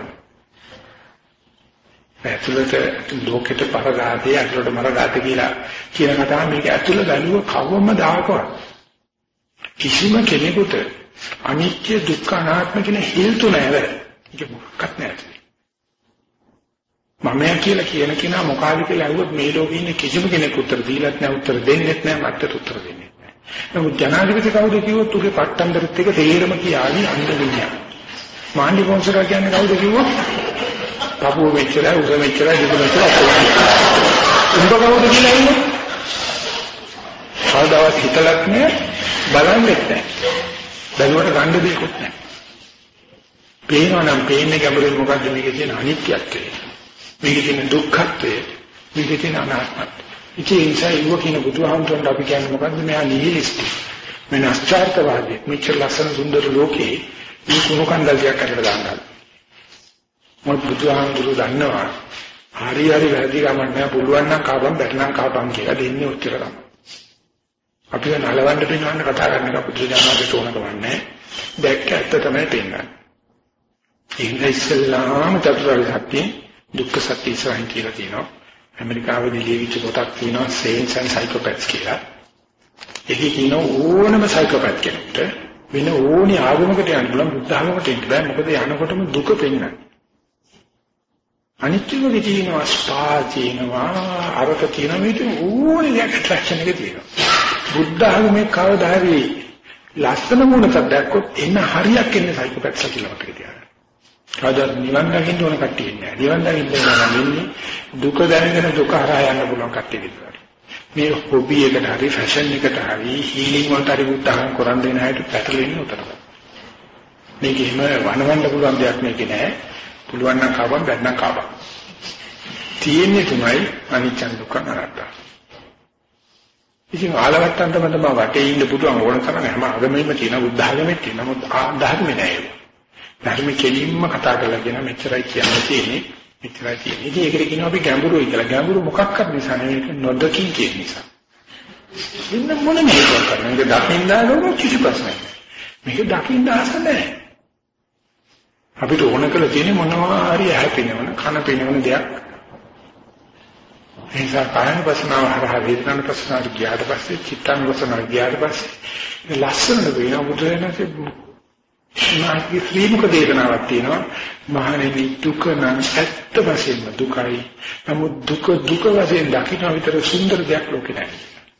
ඇතුළත ලෝකෙට පරගාතේ ඇතුළට මරගාතේ කියලා කියන කතාව මේක ඇතුළ බැලුව කවම දායකවත් කිසිම කෙනෙකුට අනිත්‍ය දුක්ඛ අනාත්ම කියන හේතු නැහැ. ඒක මොකක්වත් නැහැ. මම කියලා කියන කෙනා මොකාද කියලා අහුවොත් මේ ලෝකේ ඉන්න කිසිම කෙනෙක් උත්තර දීලත් නැහැ, උත්තර දෙන්නෙත් නැහැ, මත්තට උත්තර දෙන්නෙත් නැහැ. නමුත් ජනාධිපති කවුද කිව්වොත් උගේ පට්ටම්බරත් එක තේරම කියාවි අන්න විඤ්ඤාණ. මාණ්ඩි වංශක කියන්නේ කවුද කිව්වොත් පපුව මෙච්චරයි උස මෙච්චරයි දුක මෙච්චරයි උඹ කවුද කියලා ඉන්නේ කවදාවත් හිතලක් නෑ බලන්නෙත් නෑ බැලුවට ගන්න දෙයක්වත් නෑ පේනවා නම් පේන්නේ ගැඹුරින් මොකද්ද මේකේ තියෙන අනිත්‍යත්වය මේකේ තියෙන දුක්ඛත්වය මේකේ තියෙන අනාත්මත්වය ඉතින් ඒ නිසා ඉව කියන බුදුහාමුදුරන්ට අපි කියන්නේ මොකද්ද මෙයා නිහිලිස්ටි මේ නැස්චාර්තවාදී මෙච්චර ලස්සන සුන්දර ලෝකේ මේ කුණු කන්දල්යක් අතට දානවා මොකද බුදුහාමුදුරු දන්නවා හරි හරි වැරදි ගමන් නෑ පුළුවන් නම් කාපම් බැටනම් කාපම් කියලා දෙන්නේ ඔච්චර තමයි. අපි නලවන්න පිනවන්න කතා කරන එක බුදුජානකට ඕන කමන්නේ. දැක්ක ඇත්ත තමයි පෙන්වන්නේ. ඒ ඉස්සෙල්ලාම චතුරාර්ය සත්‍ය දුක්ඛ සත්‍ය ඉස්සරහින් කියලා තියෙනවා. ඇමරිකාවේදී ලියවිච්ච පොතක් තියෙනවා Saints and Psychopaths කියලා. ඒකේ කියන ඕනම සයිකෝපැත් කෙනෙක්ට වෙන ඕනි ආගමකට යන්න පුළුවන් බුද්ධ ආගමකට එන්න බෑ මොකද යනකොටම දුක පෙන්වන්නේ. අනිත්‍යම විදිනවා ස්පා තියෙනවා අරක තියෙනවා මේක ඕනේ දෙයක් ඇට්‍රැක්ෂන් එක තියෙනවා බුද්ධ ආගමේ කවදා හරි ලස්සන මොනක් දැක්කොත් එන්න හරියක් එන්නේ සයිකෝපැත්ස්ලා කියලා අපිට කියනවා කවදා නිවන් දකින්න ඕන කට්ටිය ඉන්නේ නිවන් දකින්න නම් ඉන්නේ දුක දැනගෙන දුක හරහා යන්න පුළුවන් කට්ටිය විතරයි මේ හොබි එකට හරි ෆැෂන් එකට හරි හීලින් වලට හරි බුද්ධ ආගම කරන් දෙන හැටි පැටලෙන්නේ උතරයි මේක එහෙම වනවන්න පුළුවන් දෙයක් මේකේ නෑ පුළුවන් නම් කාපම් බැන්නම් කාපම්. තියෙන්නේ තුනයි අනිච්ච දුක්ඛ අනාත්ම. ඉතින් ආලවට්ටන්ට මම වටේ ඉන්න පුළුවන් ඕන තරම් හැම ආගමෙම තියෙන බුද්ධ ආගමෙත් තියෙන නමුත් ධර්මෙ නෑ ඒක. ධර්මෙ කෙලින්ම කතා කරලා කියන මෙච්චරයි කියන්න තියෙන්නේ මෙච්චරයි තියෙන්නේ. ඉතින් ඒකට කියනවා අපි ගැඹුරුයි කියලා. ගැඹුරු මොකක්වත් නිසා නෙවෙයි නොදකින් කියන නිසා. ඉන්න මොන මේක කරන්නේ? මේක දකින්න ආවම කිසි ප්‍රශ්නයක් නෑ. මේක දකින්න ආස නැහැ. අපිට ඕන කරලා තියෙන්නේ මොනවා හරි හැපෙනවන කන පෙනවන දෙයක්. ඒ නිසා කායන වසනාව හරහා වේදනාන ප්‍රශ්නාට ගියාට පස්සේ චිත්තාන වසනාවට ගියාට පස්සේ ලස්සන වෙන බුදුරජාණන්සේ මාගේ ශ්‍රීමුක දේශනාවක් තියෙනවා. මහණෙනි දුක නම් ඇත්ත වශයෙන්ම දුකයි. නමුත් දුක දුක වශයෙන් දකින්න විතර සුන්දර දෙයක් ලෝකේ නැහැ.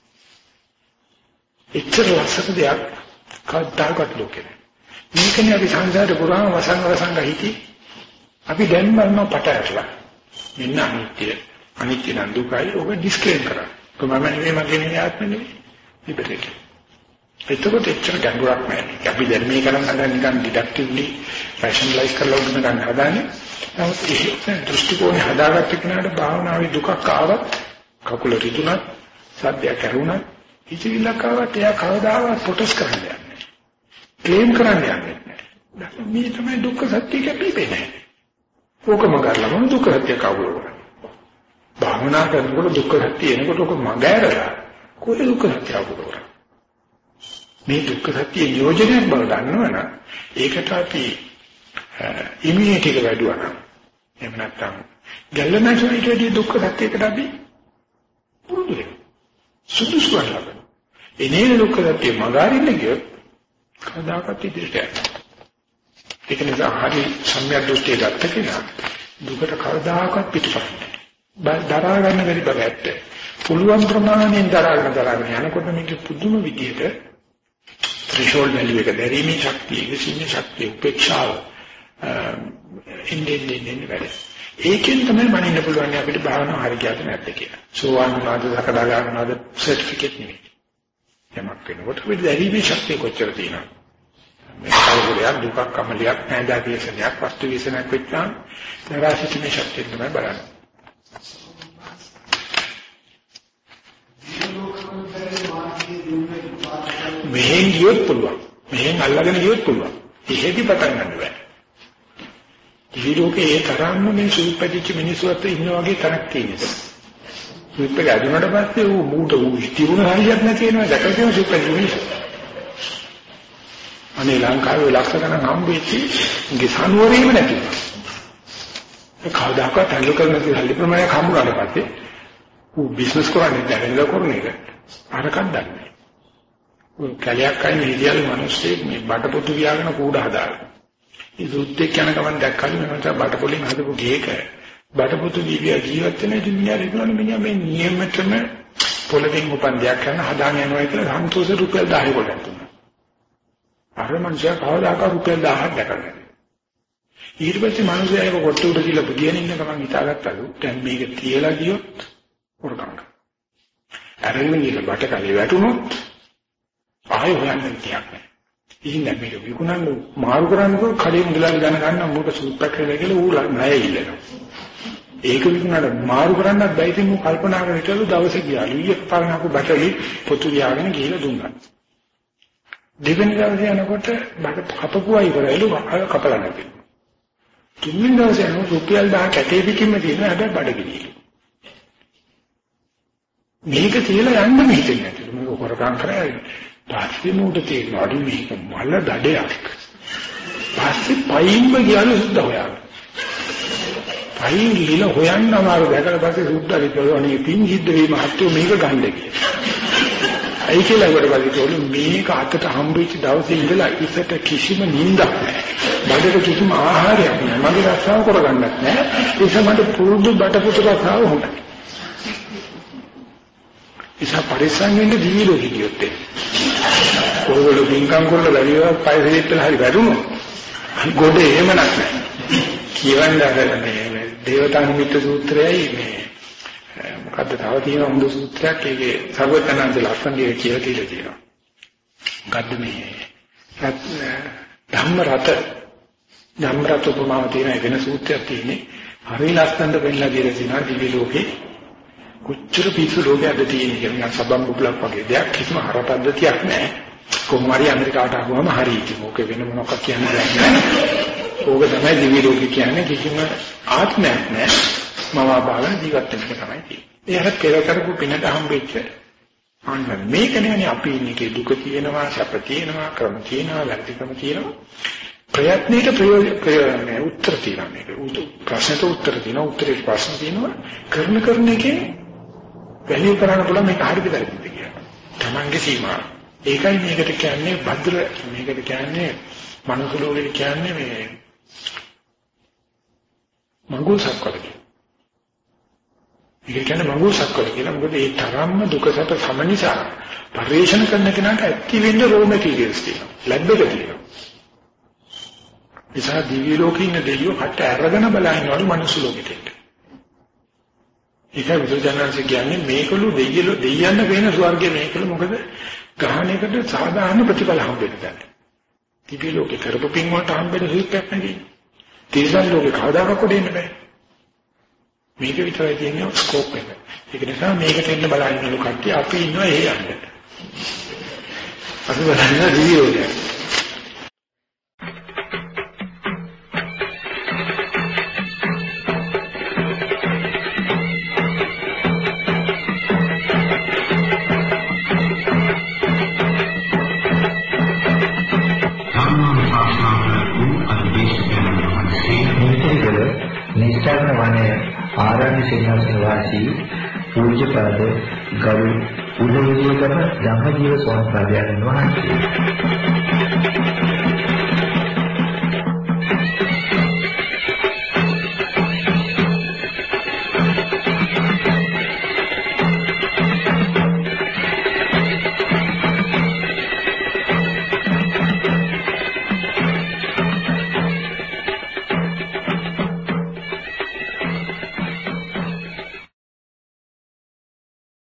එච්චර ලස්සන දෙයක් කවදාකවත් ලෝකේ නැහැ. මේකනේ අපි සංසාරේ පුරාම වසංග වසංග හිටි. අපි දැන් මරන පට ඇරලා. මෙන්න අනිත්‍ය. අනිත්‍ය නම් දුකයි. ඔබ ඩිස්ක්ලේම් කරා. කොහොමද මේ මගේ නෙවෙයි ආත්ම නෙවෙයි. ඉබේට. එතකොට එච්චර ගැඹුරක් නැහැ. අපි දැන් මේ කරන් හදන නිකන් ඩිඩක්ටිව්ලි රෂනලයිස් කරලා උගන ගන්න හදාන්නේ. නමුත් ඒ දෘෂ්ටි කෝණය හදාගත්ත කෙනාට භාවනාවේ දුකක් ආවත් කකුල රිදුනත් සද්දයක් කරුණත් ඉතිවිලක් ආවත් එයා කවදාවත් ප්‍රොටෙස්ට් කරන්නේ නැහැ. ක්ලේම් කරන්නේ නැහැ. මේ තමයි දුක්ඛ සත්‍ය කැපිපේ නැහැ. ඕකම කරලා මොන දුක්ඛ සත්‍ය කවුරු කරන්නේ? භාවනා කරනකොට දුක්ඛ සත්‍ය එනකොට ඔක මගහැරලා කොහෙද දුක්ඛ සත්‍ය අවබෝධ කරන්නේ? මේ දුක්ඛ සත්‍ය යෝජනයක් බව දන්නවනම් ඒකට අපි ඉමුනිටි එක වැඩුවා නම් එහෙම නැත්නම් ගැලමැටුවිටදී දුක්ඛ සත්‍යයකට අපි පුරුදු වෙනවා. සුදුසු කරලා. එනේ දුක්ඛ සත්‍ය මගහරින්න ගියොත් කවදාකවත් ඉදිරියට යන්නේ. ඒක නිසා හරි සම්‍යක් දෘෂ්ටිය ගත්ත කෙනා දුකට කවදාකවත් පිටපන්නේ නැහැ. දරා ගන්න බැරි බව ඇත්ත. පුළුවන් ප්‍රමාණයෙන් දරාගෙන දරාගෙන යනකොට මේක පුදුම විදියට threshold value එක දැරීමේ ශක්තිය, විසින්නේ ශක්තිය, උපේක්ෂාව ඉන්නේ ඉන්නේ වැඩ. ඒකෙන් තමයි මනින්න පුළුවන් අපිට භාවනාව හරියට නැද්ද කියලා. සෝවාන් වුණාද, සකදාගාමී වුණාද සර්ටිෆිකේට් නෙවෙයි. යමක් වෙනකොට අපිට දැරීමේ ශක්තිය කොච්චර තියෙනවද? මේ කවුරුයක් දුකක් කමලියක් නැදා දේශනයක් වස්තු විශ්ලේෂණයක් වෙච්චාම දරාසිතීමේ ශක්තිය තමයි බලන්නේ. මෙහෙන් ගියොත් පුළුවන්. මෙහෙන් අල්ලගෙන ගියොත් පුළුවන්. ඉහෙදි පටන් ගන්න බෑ. ඉහි ලෝකේ ඒ තරම්ම මේ සුපපදිච්ච මිනිස්සු අතර ඉන්න වගේ තරක් තියෙනවා. සුපප ගැදුනට පස්සේ ඌ මූට ඌ ඉතිරුණ හරියක් නැති වෙනවා. දැකලා සුපපදිච්ච මිනිස්සු. අනේ ලංකාවේ ලක්ෂ ගණන් හම්බෙච්චි ගිසනුවරීම නැති. ඒ කවදාකවත් හඳු කරන සල්ලි ප්‍රමාණයක් හම්බුනාට පස්සේ ඌ බිස්නස් කරන්නේ දැනෙලා කරන එක. අරකට දන්නේ. ඌ කැලයක් අයින් ඉතිරියල් මිනිස්සෙක් මේ බඩපොතු වියාගෙන කූඩ හදාගන්න. ඒ සුද්දෙක් යන ගමන් දැක්කලු මම තා බඩපොලින් හදපු ගේක බඩපොතු විවියා ජීවත් වෙන ඉතින් මිනිහා හිතනවා මිනිහා මේ නියමතම පොළකින් උපන් දෙයක් කරන හදාගෙන යනවා කියලා සම්තෝෂ රුපියල් දහය කොටක් දුන්නා. අර මනුස්සයා කවදාකවත් රුපියල් දහයක් දැකලා නැහැ. ඊට පස්සේ මනුස්සයා ඒක කොට උඩ කියලා බුදියන ඉන්න ගමන් හිතාගත්තලු දැන් මේක තියලා ගියොත් හොරකම්. අරගෙන ගිහලා බටකලේ වැටුනොත් ආයෙ හොයන්න තියක් නැහැ. ඉතින් දැන් මේක විකුණන්න මාරු කරන්නකො කඩේ මුදලාලි ගන්න ගන්න මොකද සූප්පක් කියලා කියලා ඌ ණය ඉල්ලනවා. ඒක විකුණන්න මාරු කරන්නත් බැයි ඉතින් ඌ කල්පනා කරලා හිටලු දවසේ ගියාලු. ඊයේ පාරනකෝ බටලි පොතු ගියාගෙන ගිහලා දුන්නා. දෙවෙනි දවසේ යනකොට බඩ කපපුවයි කරයිලු කපලා නැති. තුන්වෙනි දවසේ යනකොට රුපියල් දහයක් කැටේ පිටින්ම තියෙන හැබැයි බඩගිනිලු. මේක තියලා යන්න හිතෙන්නේ නැතිලු. මේක හොරකම් කරා. පස්සේ නෝට තේරෙනවා මේක මල දඩයක්. පස්සේ පයින්ම ගියාලු සුද්ධ හොයාගෙන. පයින් ගිහලා හොයන්න අමාරු දැකලා පස්සේ සුද්ධ විතරෝ අනේ පින් සිද්ධ වීම හත්තු මේක ගන්න කියලා. අයි කියලා කොට බලද්දී මේක අතට හම්බෙච්ච දවසේ ඉඳලා ඉසට කිසිම නිින්දක් නැහැ. බඩට කිසිම ආහාරයක් නැහැ. මගේ රස්සාව කරගන්නත් නැහැ. ඒ නිසා මට පුරුදු බඩපොතු රස්සාව හොඳයි. ඉතින් පරිස්සම් වෙන්න දීලෝ හිටියොත් ඒ. කොහොමද බින්කම් කරලා බැරිව පයිසෙට්ටල හරි වැදුනොත් ගොඩ එහෙම නැහැ. කියවන්නේ මේ දේවතානුමිත්ත සූත්‍රයයි මේ මොකද්ද තව තියෙන හොඳ සූත්‍රයක් ඒකේ සර්වඥාන්සේ ලස්සනට කියලා කියලා තියෙනවා. මොකද්ද මේ ධම්ම රත ධම්ම රත උපමාව තියෙන වෙන සූත්‍රයක් තියෙන්නේ හරි ලස්සනට වෙන්නලා කියලා තියෙනවා දිවි ලෝකේ කොච්චර පිස්සු ලෝකයක්ද තියෙන්නේ කියලා සබම් බුබ්ලක් වගේ දෙයක් කිසිම හර පද්ධතියක් නැහැ. කොහොම හරි ඇමරිකාවට ආවම හරි ඉතින් ඕක වෙන මොනවක් කියන්නේ නැහැ. ඕක තමයි දිවි ලෝකේ කියන්නේ කිසිම ආත්මයක් නැහැ. මවාපාලන ජීවත් වෙන්න තමයි තියෙන්නේ. ඒ හර පෙර කරපු පිනට හම්බෙච්ච අන්න මේක නෙවෙයි අපි ඉන්නේ දුක තියෙනවා සැප තියෙනවා ක්‍රම තියෙනවා වැරදි ක්‍රම තියෙනවා ප්‍රයත්නයේ ප්‍රයෝජන උත්තර තියෙනවා මේක ප්‍රශ්නට උත්තර තියෙනවා උත්තරේ ප්‍රශ්න තියෙනවා කරන කරන එකේ වැලිය කරන්න පුළුවන් මේක හරිද වැරදිද කියලා තමන්ගේ සීමා ඒකයි මේකට කියන්නේ භද්‍ර මේකට කියන්නේ මනුස්ස ලෝකෙට කියන්නේ මේ මඟුල් සක්වල ඒක කියන්නේ මඟුල් සක්වල කියලා මොකද ඒ තරම්ම දුකසට සම නිසා පරිශන කරන කෙනාට ඇක්ටිව් වෙන්න රෝ මැටීරියල්ස් තියෙනවා ලැබ් එක තියෙනවා නිසා දිව්‍ය ලෝකේ ඉන්න දෙවියෝ කට අරගෙන බලනවලු මනුස්ස ලෝකෙට. ඒක විද්‍යාඥයන්සේ කියන්නේ මේකලු දෙවියලු දෙයයන් වෙන ස්වර්ගයේ මේකලු මොකද ග්‍රහණයකට සාධාරණ ප්‍රතිඵල හම්බෙන්න ගන්න. දිව්‍ය ලෝකේ කරපු පින් වලට හම්බෙන සුඛයක් නෙවෙයි. තේසන් ලෝකේ කවදාකවත් දෙන්න බෑ. මේක විතරයි කියන්නේ ස්කෝප් එක. ඒක නිසා මේකට එන්න බලන්නලු කට්ටිය අපි ඉන්නවා ඒ යන්න. අපි බලන්න දිව්‍ය ලෝකේ. නිස්සාරණ වනයේ ආරණ්‍ය සේනාසන වාසී පූජ්‍යපද ගරු උදේවිදේකම ධම්මජීව ස්වාමීන් වහන්සේ